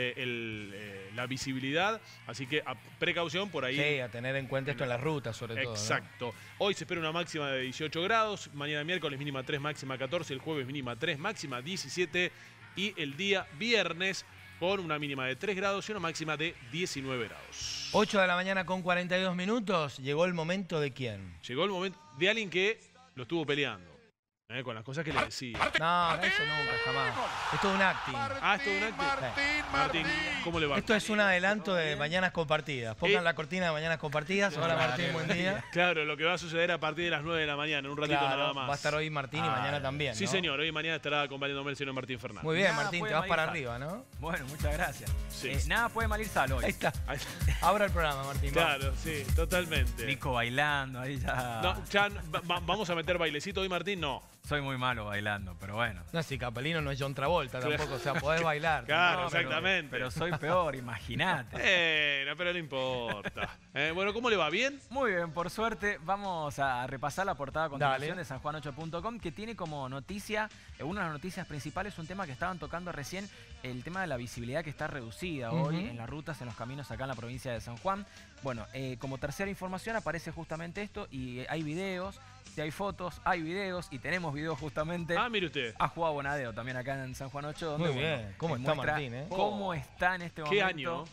la visibilidad, así que a precaución por ahí. Sí, a tener en cuenta esto en las rutas sobre todo. Exacto. ¿No? Hoy se espera una máxima de 18 grados, mañana miércoles mínima 3, máxima 14, el jueves mínima 3, máxima 17 y el día viernes con una mínima de 3 grados y una máxima de 19 grados. 8 de la mañana con 42 minutos, llegó el momento de quién. Llegó el momento de alguien que lo estuvo peleando. Con las cosas que le decía. No, eso nunca, jamás. Es todo un acting. Ah, es todo un acting. Martín, ¿cómo le va? Esto es un adelanto de Mañanas Compartidas. Pongan la cortina de Mañanas Compartidas. Hola Martín, buen día. Claro, lo que va a suceder a partir de las 9 de la mañana, un ratito nada más. Va a estar hoy Martín y mañana también, ¿no? Sí, señor. Hoy y mañana estará acompañándome el señor Martín Fernández. Muy bien, Martín, te vas para arriba, ¿no? Bueno, muchas gracias. Sí. Nada puede mal ir sal hoy. Ahí está. Abra el programa, Martín. Claro, sí, totalmente. Nico bailando, ahí ya... No, ya ¿vamos a meter bailecito hoy, Martín? No. Soy muy malo bailando, pero bueno. No, si Capelino no es John Travolta tampoco, o sea, podés bailar. Claro, no, exactamente. Pero soy peor, imagínate. No, pero no importa. Bueno, ¿cómo le va? ¿Bien? Muy bien, por suerte. Vamos a repasar la portada a continuación de sanjuan8.com, que tiene como noticia, una de las noticias principales, un tema que estaban tocando recién, el tema de la visibilidad que está reducida hoy en las rutas, en los caminos acá en la provincia de San Juan. Bueno, como tercera información aparece justamente esto y hay videos. Si hay fotos, hay videos y tenemos videos justamente. Ah, mire usted. Ha jugado Bonadeo también acá en San Juan 8. Donde, muy bien. ¿Cómo está Martín? ¿Cómo está en este momento? ¿Qué año?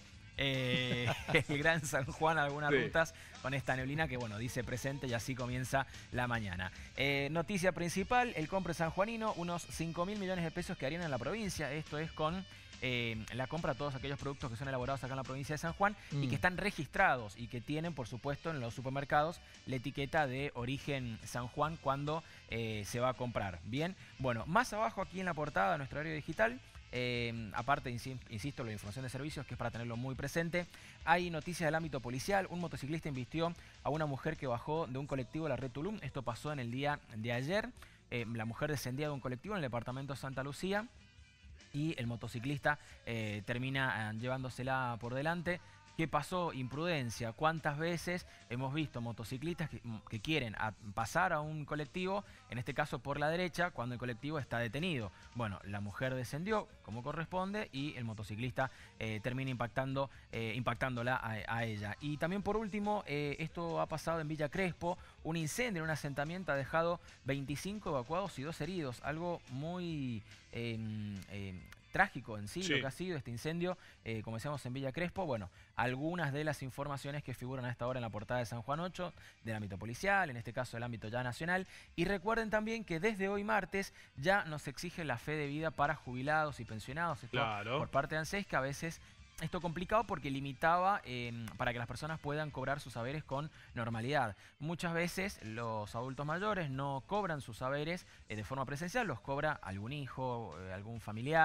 El Gran San Juan, algunas rutas con esta neblina que, bueno, dice presente y así comienza la mañana. Noticia principal, el compre sanjuanino, unos 5.000 millones de pesos que harían en la provincia. Esto es con... la compra de todos aquellos productos que son elaborados acá en la provincia de San Juan y que están registrados y que tienen, por supuesto, en los supermercados la etiqueta de origen San Juan cuando se va a comprar. Bien, bueno, más abajo aquí en la portada de nuestro área digital, aparte, insisto, la información de servicios, que es para tenerlo muy presente, hay noticias del ámbito policial. Un motociclista embistió a una mujer que bajó de un colectivo de la red Tulum. Esto pasó en el día de ayer. La mujer descendía de un colectivo en el departamento de Santa Lucía y el motociclista termina llevándosela por delante. ¿Qué pasó? Imprudencia. ¿Cuántas veces hemos visto motociclistas que quieren pasar a un colectivo, en este caso por la derecha, cuando el colectivo está detenido? Bueno, la mujer descendió como corresponde y el motociclista termina impactándola a ella. Y también por último, esto ha pasado en Villa Crespo. Un incendio en un asentamiento ha dejado 25 evacuados y 2 heridos. Algo muy... trágico en sí, lo que ha sido este incendio, como decíamos en Villa Crespo. Bueno, algunas de las informaciones que figuran a esta hora en la portada de San Juan 8, del ámbito policial, en este caso del ámbito ya nacional. Y recuerden también que desde hoy martes ya nos exige la fe de vida para jubilados y pensionados. Esto por parte de ANSES, que a veces... Esto complicado porque limitaba para que las personas puedan cobrar sus saberes con normalidad. Muchas veces los adultos mayores no cobran sus saberes de forma presencial, los cobra algún hijo, algún familiar,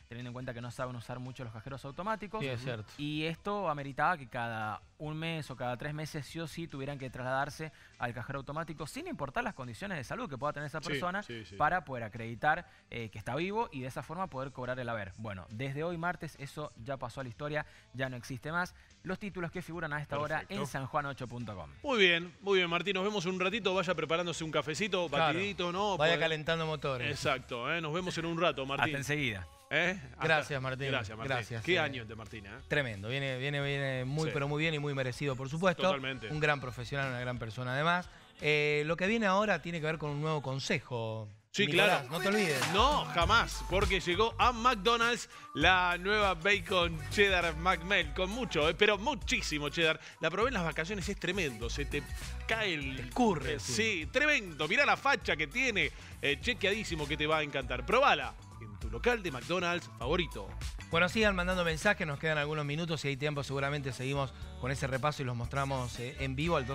teniendo en cuenta que no saben usar mucho los cajeros automáticos. Sí, es cierto. Y esto ameritaba que cada un mes o cada 3 meses sí o sí tuvieran que trasladarse al cajero automático sin importar las condiciones de salud que pueda tener esa persona para poder acreditar que está vivo y de esa forma poder cobrar el haber. Bueno, desde hoy martes eso ya pasó a la historia, ya no existe más. Los títulos que figuran a esta hora en sanjuan8.com. Muy bien, Martín. Nos vemos en un ratito. Vaya preparándose un cafecito, batidito, ¿no? Vaya calentando motores. Exacto, nos vemos en un rato, Martín. Hasta enseguida. Gracias, Martín. Gracias, Martín. Gracias. Qué año de Martín, Tremendo. Viene muy, pero muy bien y muy merecido, por supuesto. Totalmente. Un gran profesional, una gran persona además. Lo que viene ahora tiene que ver con un nuevo consejo. Sí, Nicolás, claro. no te olvides. No, jamás, porque llegó a McDonald's la nueva Bacon Cheddar McMelt, con mucho, pero muchísimo cheddar. La probé en las vacaciones, es tremendo, se te cae el... escurre. Sí, tremendo, mirá la facha que tiene, chequeadísimo que te va a encantar. Probala en tu local de McDonald's favorito. Bueno, sigan mandando mensajes, nos quedan algunos minutos, si hay tiempo seguramente seguimos con ese repaso y los mostramos en vivo al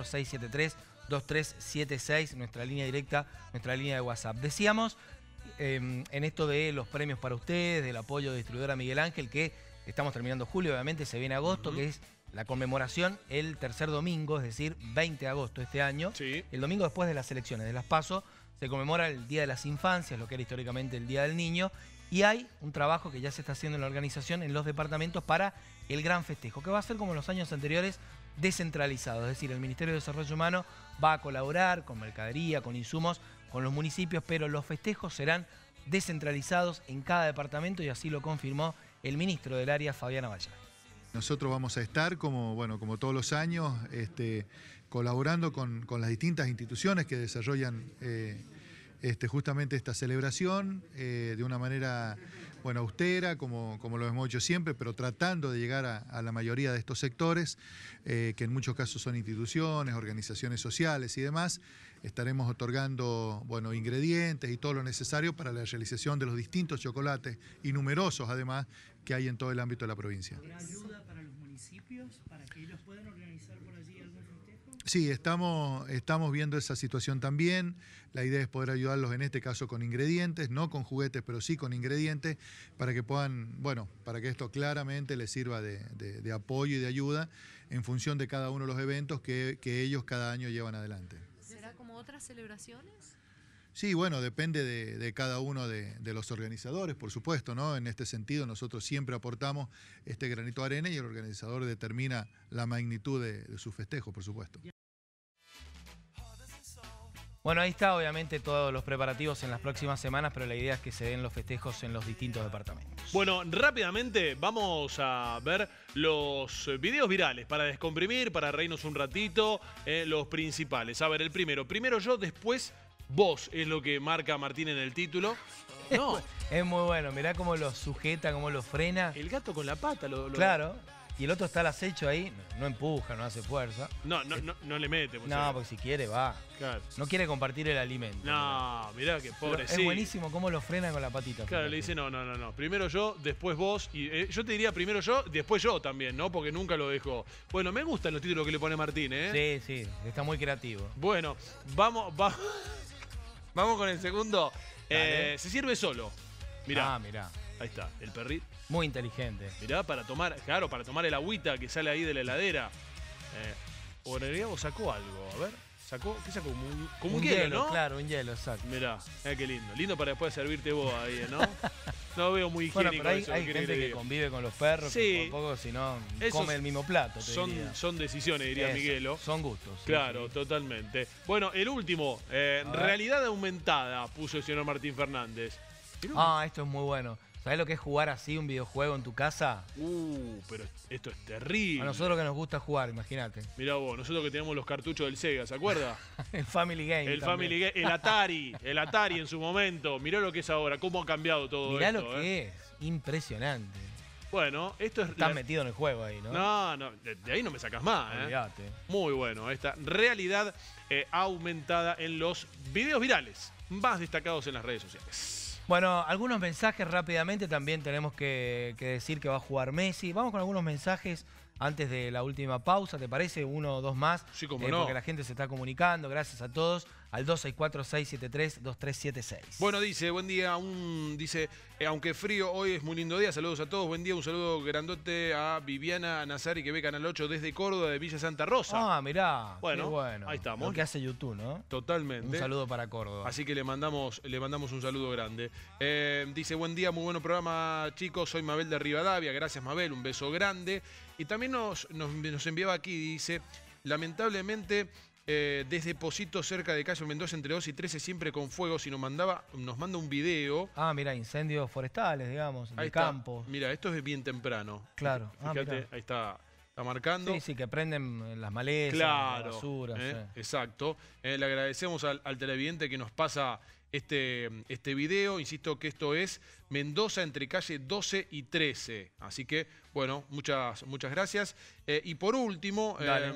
264-673-2376, nuestra línea directa, nuestra línea de WhatsApp. Decíamos en esto de los premios para ustedes, del apoyo de distribuidora Miguel Ángel, que estamos terminando julio, obviamente se viene agosto, que es la conmemoración el tercer domingo, es decir, 20 de agosto este año. Sí. El domingo después de las elecciones, de las PASO, se conmemora el Día de las Infancias, lo que era históricamente el Día del Niño, y hay un trabajo que ya se está haciendo en la organización en los departamentos para el gran festejo, que va a ser como en los años anteriores, descentralizado. Es decir, el Ministerio de Desarrollo Humano va a colaborar con mercadería, con insumos, con los municipios, pero los festejos serán descentralizados en cada departamento y así lo confirmó el ministro del área, Fabián Avallá. Nosotros vamos a estar, como todos los años, colaborando con las distintas instituciones que desarrollan justamente esta celebración de una manera austera, como lo hemos hecho siempre, pero tratando de llegar a la mayoría de estos sectores, que en muchos casos son instituciones, organizaciones sociales y demás. Estaremos otorgando ingredientes y todo lo necesario para la realización de los distintos chocolates y numerosos además que hay en todo el ámbito de la provincia. ¿Habrá ayuda para los municipios para que ellos puedan organizar por allí algún festejo? Sí, estamos viendo esa situación también. La idea es poder ayudarlos en este caso con ingredientes, no con juguetes, pero sí con ingredientes, para que puedan, para que esto claramente les sirva de apoyo y de ayuda en función de cada uno de los eventos que ellos cada año llevan adelante. ¿Será como otras celebraciones? Sí, depende de cada uno de los organizadores, por supuesto, ¿no? En este sentido, nosotros siempre aportamos este granito de arena y el organizador determina la magnitud de su festejo, por supuesto. Bueno, ahí está obviamente todos los preparativos en las próximas semanas, pero la idea es que se den los festejos en los distintos departamentos. Bueno, rápidamente vamos a ver los videos virales para descomprimir, para reírnos un ratito, los principales. A ver, el primero yo, después vos, es lo que marca Martín en el título. No. Es muy bueno, mirá cómo lo sujeta, cómo lo frena. El gato con la pata. Claro. Y el otro está al acecho ahí, no empuja, no hace fuerza. No le mete. No, porque si quiere va. Claro. No quiere compartir el alimento. No, mirá que pobre. Es buenísimo cómo lo frena con la patita. Claro, le dice no. Primero yo, después vos. Y yo te diría primero yo, después yo también, ¿no? Porque nunca lo dejo. Bueno, me gustan los títulos que le pone Martín, ¿eh? Sí, está muy creativo. Bueno, vamos con el segundo. Se sirve solo. Mirá. Mirá. Ahí está, el perrito. Muy inteligente. Mirá, para tomar el agüita que sale ahí de la heladera. O en realidad sacó algo, a ver. ¿Qué sacó? Como un hielo, ¿no? Claro, un hielo, exacto. Mirá, qué lindo. Lindo para después servirte vos ahí, ¿no? No veo muy higiénico pero eso. Hay gente que convive con los perros, sí, que por poco si no come el mismo plato. Son decisiones, diría Miguelo. Son gustos. Claro, sí. Totalmente. Bueno, el último, realidad aumentada, puso el señor Martín Fernández. Esto es muy bueno. ¿Sabés lo que es jugar así un videojuego en tu casa? Pero esto es terrible. A nosotros que nos gusta jugar, imagínate. Mirá vos, nosotros que tenemos los cartuchos del Sega, ¿se acuerda? El Family Game. El Atari en su momento. Mirá lo que es ahora, cómo ha cambiado todo Mirá esto. Mirá lo que es, impresionante. Bueno, esto es... Estás metido en el juego ahí, ¿no? No, de ahí no me sacas más, Olvídate. Muy bueno, esta realidad aumentada en los videos virales más destacados en las redes sociales. Bueno, algunos mensajes rápidamente. También tenemos que decir que va a jugar Messi. Vamos con algunos mensajes antes de la última pausa, ¿te parece? 1 o 2 más. Sí, como no. Porque la gente se está comunicando. Gracias a todos. Al 264-673-2376. Bueno, dice, buen día. Dice, aunque frío, hoy es muy lindo día. Saludos a todos. Buen día. Un saludo grandote a Viviana Nazari, que ve Canal 8 desde Córdoba, de Villa Santa Rosa. Ah, mirá. Bueno, qué bueno. Ahí estamos. Lo que hace YouTube, ¿no? Totalmente. Un saludo para Córdoba. Así que le mandamos un saludo grande. Dice, buen día, muy bueno programa, chicos. Soy Mabel de Rivadavia. Gracias, Mabel. Un beso grande. Y también nos enviaba aquí, dice, lamentablemente, desde Posito, cerca de Cayo Mendoza, entre 2 y 13, siempre con fuegos, y nos manda un video. Ah, mira, incendios forestales, digamos, de campos. Mira, esto es bien temprano. Claro. Fíjate, ahí está marcando. Sí, que prenden las malezas, claro, la basura. Sí. Exacto. Le agradecemos al televidente que nos pasa este video. Insisto que esto es Mendoza, entre calle 12 y 13. Así que, bueno, muchas gracias. Y por último,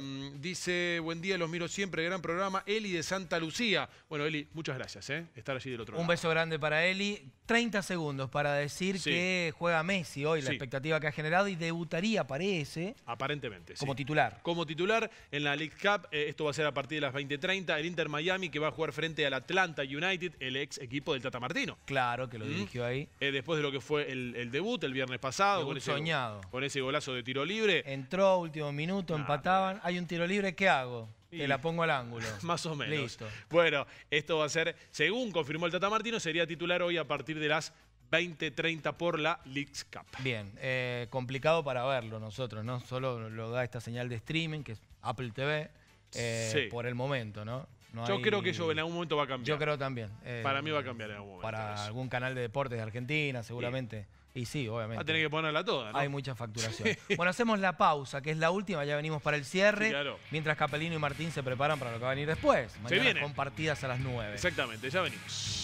dice, buen día, los miro siempre, gran programa, Eli de Santa Lucía. Bueno, Eli, muchas gracias, estar allí del otro lado. Un beso grande para Eli. 30 segundos para decir que juega Messi hoy, la expectativa que ha generado, y debutaría, parece. Aparentemente, como titular. Como titular en la League Cup. Esto va a ser a partir de las 20:30. El Inter Miami, que va a jugar frente al Atlanta United, el ex equipo del Tata Martino. Claro, que lo dirigió ahí. Después de lo que fue el debut el viernes pasado. Debut soñado. Con ese golazo de tiro libre. Entró, último minuto, empataban. Hay un tiro libre, ¿qué hago? Te la pongo al ángulo. Más o menos. Listo. Bueno, esto va a ser, según confirmó el Tata Martino, sería titular hoy a partir de las 20:30 por la Leagues Cup. Bien, complicado para verlo nosotros, ¿no? Solo lo da esta señal de streaming, que es Apple TV, por el momento, ¿no? Yo creo que eso en algún momento va a cambiar. Yo creo también. Para mí va a cambiar en algún momento. Para algún canal de deportes de Argentina, seguramente. Y sí, obviamente. Va a tener que ponerla toda, ¿no? Hay mucha facturación. Bueno, hacemos la pausa, que es la última. Ya venimos para el cierre. Sí, claro. Mientras Capelino y Martín se preparan para lo que va a venir después. Mañana viene. Con partidas a las 9. Exactamente, ya venimos.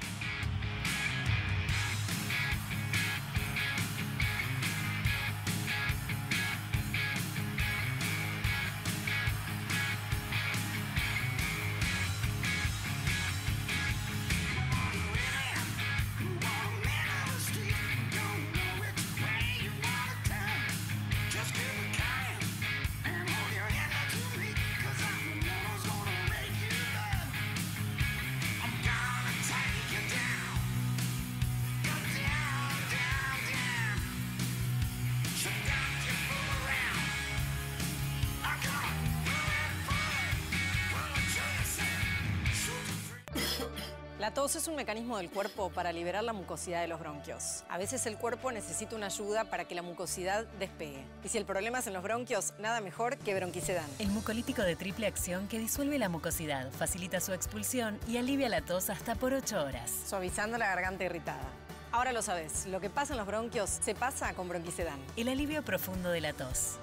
La tos es un mecanismo del cuerpo para liberar la mucosidad de los bronquios. A veces el cuerpo necesita una ayuda para que la mucosidad despegue. Y si el problema es en los bronquios, nada mejor que Bronquisedan. El mucolítico de triple acción que disuelve la mucosidad, facilita su expulsión y alivia la tos hasta por 8 horas. Suavizando la garganta irritada. Ahora lo sabes, lo que pasa en los bronquios se pasa con Bronquisedan. El alivio profundo de la tos.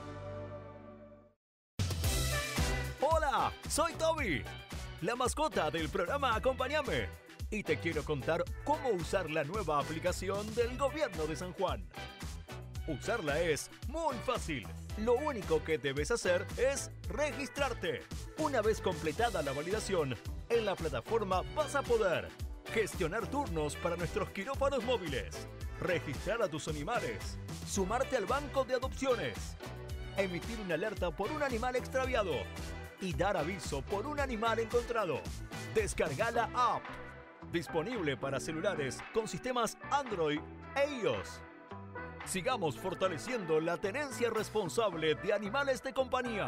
Hola, soy Toby, la mascota del programa Acompáñame. Y te quiero contar cómo usar la nueva aplicación del Gobierno de San Juan. Usarla es muy fácil. Lo único que debes hacer es registrarte. Una vez completada la validación, en la plataforma vas a poder gestionar turnos para nuestros quirófanos móviles, registrar a tus animales, sumarte al banco de adopciones, emitir una alerta por un animal extraviado y dar aviso por un animal encontrado. Descarga la app. Disponible para celulares con sistemas Android e iOS. Sigamos fortaleciendo la tenencia responsable de animales de compañía.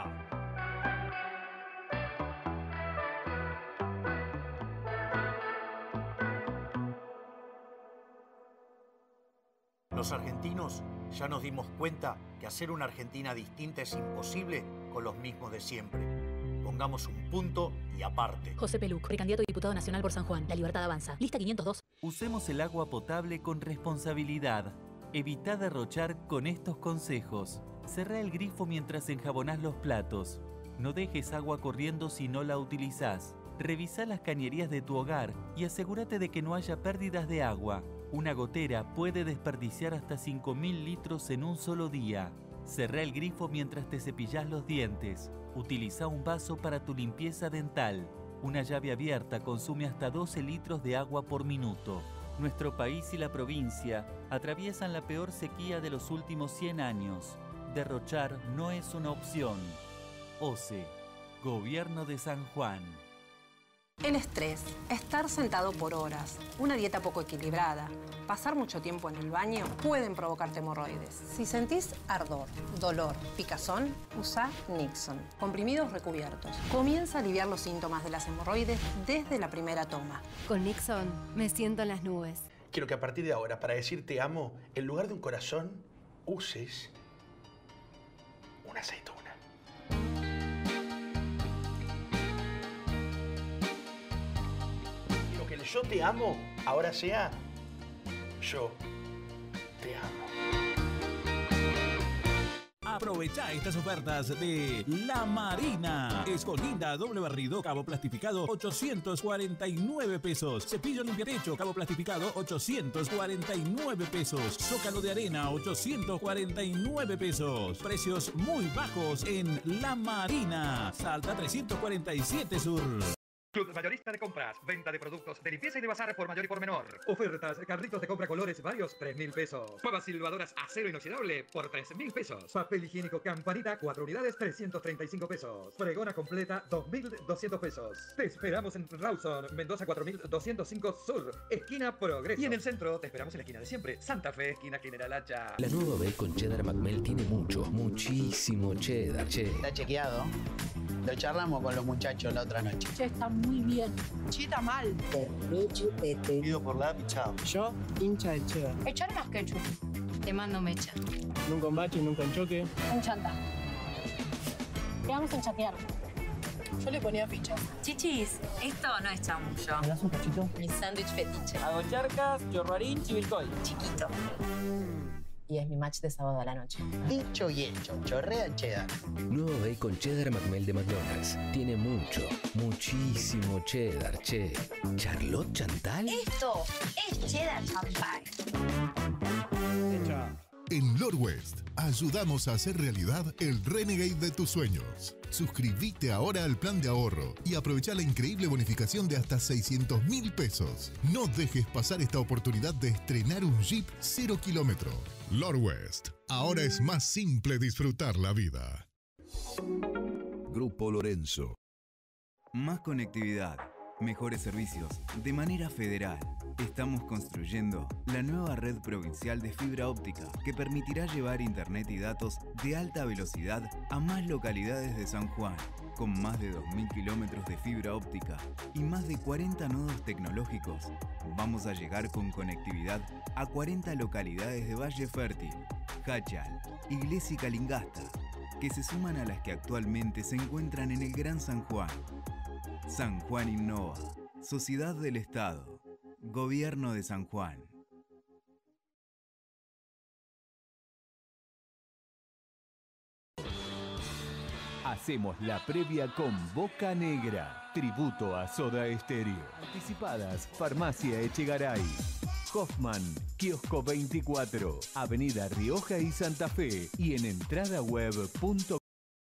Los argentinos ya nos dimos cuenta que hacer una Argentina distinta es imposible con los mismos de siempre. Pongamos un punto y aparte. José Peluc, precandidato a diputado nacional por San Juan. La Libertad Avanza. Lista 502. Usemos el agua potable con responsabilidad. Evita derrochar con estos consejos. Cerrá el grifo mientras enjabonás los platos. No dejes agua corriendo si no la utilizás. Revisá las cañerías de tu hogar y asegúrate de que no haya pérdidas de agua. Una gotera puede desperdiciar hasta 5.000 litros en un solo día. Cerrá el grifo mientras te cepillás los dientes. Utiliza un vaso para tu limpieza dental. Una llave abierta consume hasta 12 litros de agua por minuto. Nuestro país y la provincia atraviesan la peor sequía de los últimos 100 años. derrochar no es una opción. OCE, Gobierno de San Juan. El estrés, estar sentado por horas, una dieta poco equilibrada, pasar mucho tiempo en el baño pueden provocarte hemorroides. Si sentís ardor, dolor, picazón, usa Nixon. Comprimidos recubiertos. Comienza a aliviar los síntomas de las hemorroides desde la primera toma. Con Nixon me siento en las nubes. Quiero que a partir de ahora, para decir te amo, en lugar de un corazón, uses una aceituna. Quiero que el yo te amo ahora sea yo te amo. Aprovecha estas ofertas de La Marina. Escolinda doble barrido, cabo plastificado, 849 pesos. Cepillo limpiatecho, cabo plastificado, 849 pesos. Zócalo de arena, 849 pesos. Precios muy bajos en La Marina. Salta 347 Sur. Club Mayorista de Compras. Venta de productos de limpieza y de bazar por mayor y por menor. Ofertas. Carritos de compra colores varios, 3.000 pesos. Pavas silbadoras acero inoxidable por 3.000 pesos. Papel higiénico Campanita, 4 unidades, 335 pesos. Fregona completa, 2.200 pesos. Te esperamos en Rawson, Mendoza 4.205 Sur, esquina Progreso. Y en el centro te esperamos en la esquina de siempre, Santa Fe, esquina General Hacha. La nueva Bacon Cheddar McMelt tiene muchísimo cheddar, che. Está chequeado. Lo charlamos con los muchachos la otra noche. Che, está muy bien. Che, está mal. Chupete. Pido por la pichado. Yo, hincha de cheddar. Echar más ketchup. Te mando mecha. Nunca en bache, nunca en choque. Un chanta. Quedamos en chatear. Yo le ponía fichas. Chichis, esto no es chamullo. ¿Me das un cachito? Mi sándwich fetiche. Hago charcas, chorrarín, chivilcoy. Chiquito. Y es mi match de sábado a la noche. Dicho y hecho, chorrea cheddar. Nuevo Bacon Cheddar McMelt de McDonald's. Tiene muchísimo cheddar, che. ¿Charlotte Chantal? Esto es cheddar champán. En Lord West, ayudamos a hacer realidad el Renegade de tus sueños. Suscríbete ahora al plan de ahorro y aprovecha la increíble bonificación de hasta 600.000 pesos. No dejes pasar esta oportunidad de estrenar un Jeep 0 kilómetro. Lord West, ahora es más simple disfrutar la vida. Grupo Lorenzo. Más conectividad, mejores servicios, de manera federal. Estamos construyendo la nueva red provincial de fibra óptica que permitirá llevar internet y datos de alta velocidad a más localidades de San Juan, con más de 2.000 kilómetros de fibra óptica y más de 40 nodos tecnológicos. Vamos a llegar con conectividad a 40 localidades de Valle Fértil, Hachal, Iglesia y Calingasta, que se suman a las que actualmente se encuentran en el Gran San Juan. San Juan Innova, Sociedad del Estado, Gobierno de San Juan. Hacemos la previa con Boca Negra. Tributo a Soda Estéreo. Anticipadas, Farmacia Echegaray. Hoffman, Kiosco 24, Avenida Rioja y Santa Fe. Y en entradaweb.com.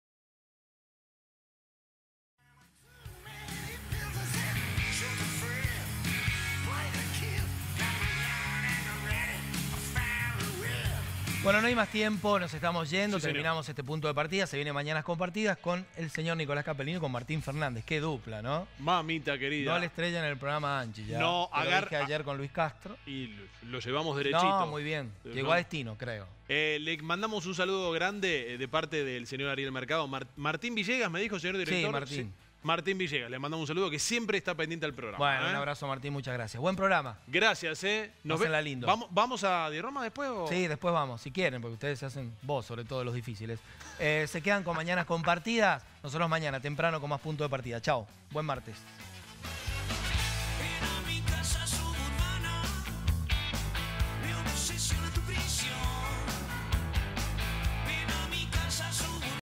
Bueno, no hay más tiempo, nos estamos yendo, Sí, terminamos este punto de partida, se viene Mañanas Compartidas con el señor Nicolás Capellino y con Martín Fernández. Qué dupla, ¿no? Mamita querida. No le estrella en el programa Anchi ya. No, Te lo dije ayer con Luis Castro. Y lo llevamos derechito. No, muy bien. Llegó a destino, creo. Le mandamos un saludo grande de parte del señor Ariel Mercado. Martín Villegas, me dijo, señor director. Sí, Martín. Sí. Martín Villegas, le mandamos un saludo que siempre está pendiente al programa. Bueno, un abrazo, Martín, muchas gracias. Buen programa. Gracias, Pásenla lindo. ¿Vamos a Di Roma después? ¿O? Sí, después vamos, si quieren, porque ustedes se hacen vos, sobre todo los difíciles. Se quedan con Mañanas Compartidas. Nosotros mañana, temprano, con más punto de partida. Chao. Buen martes.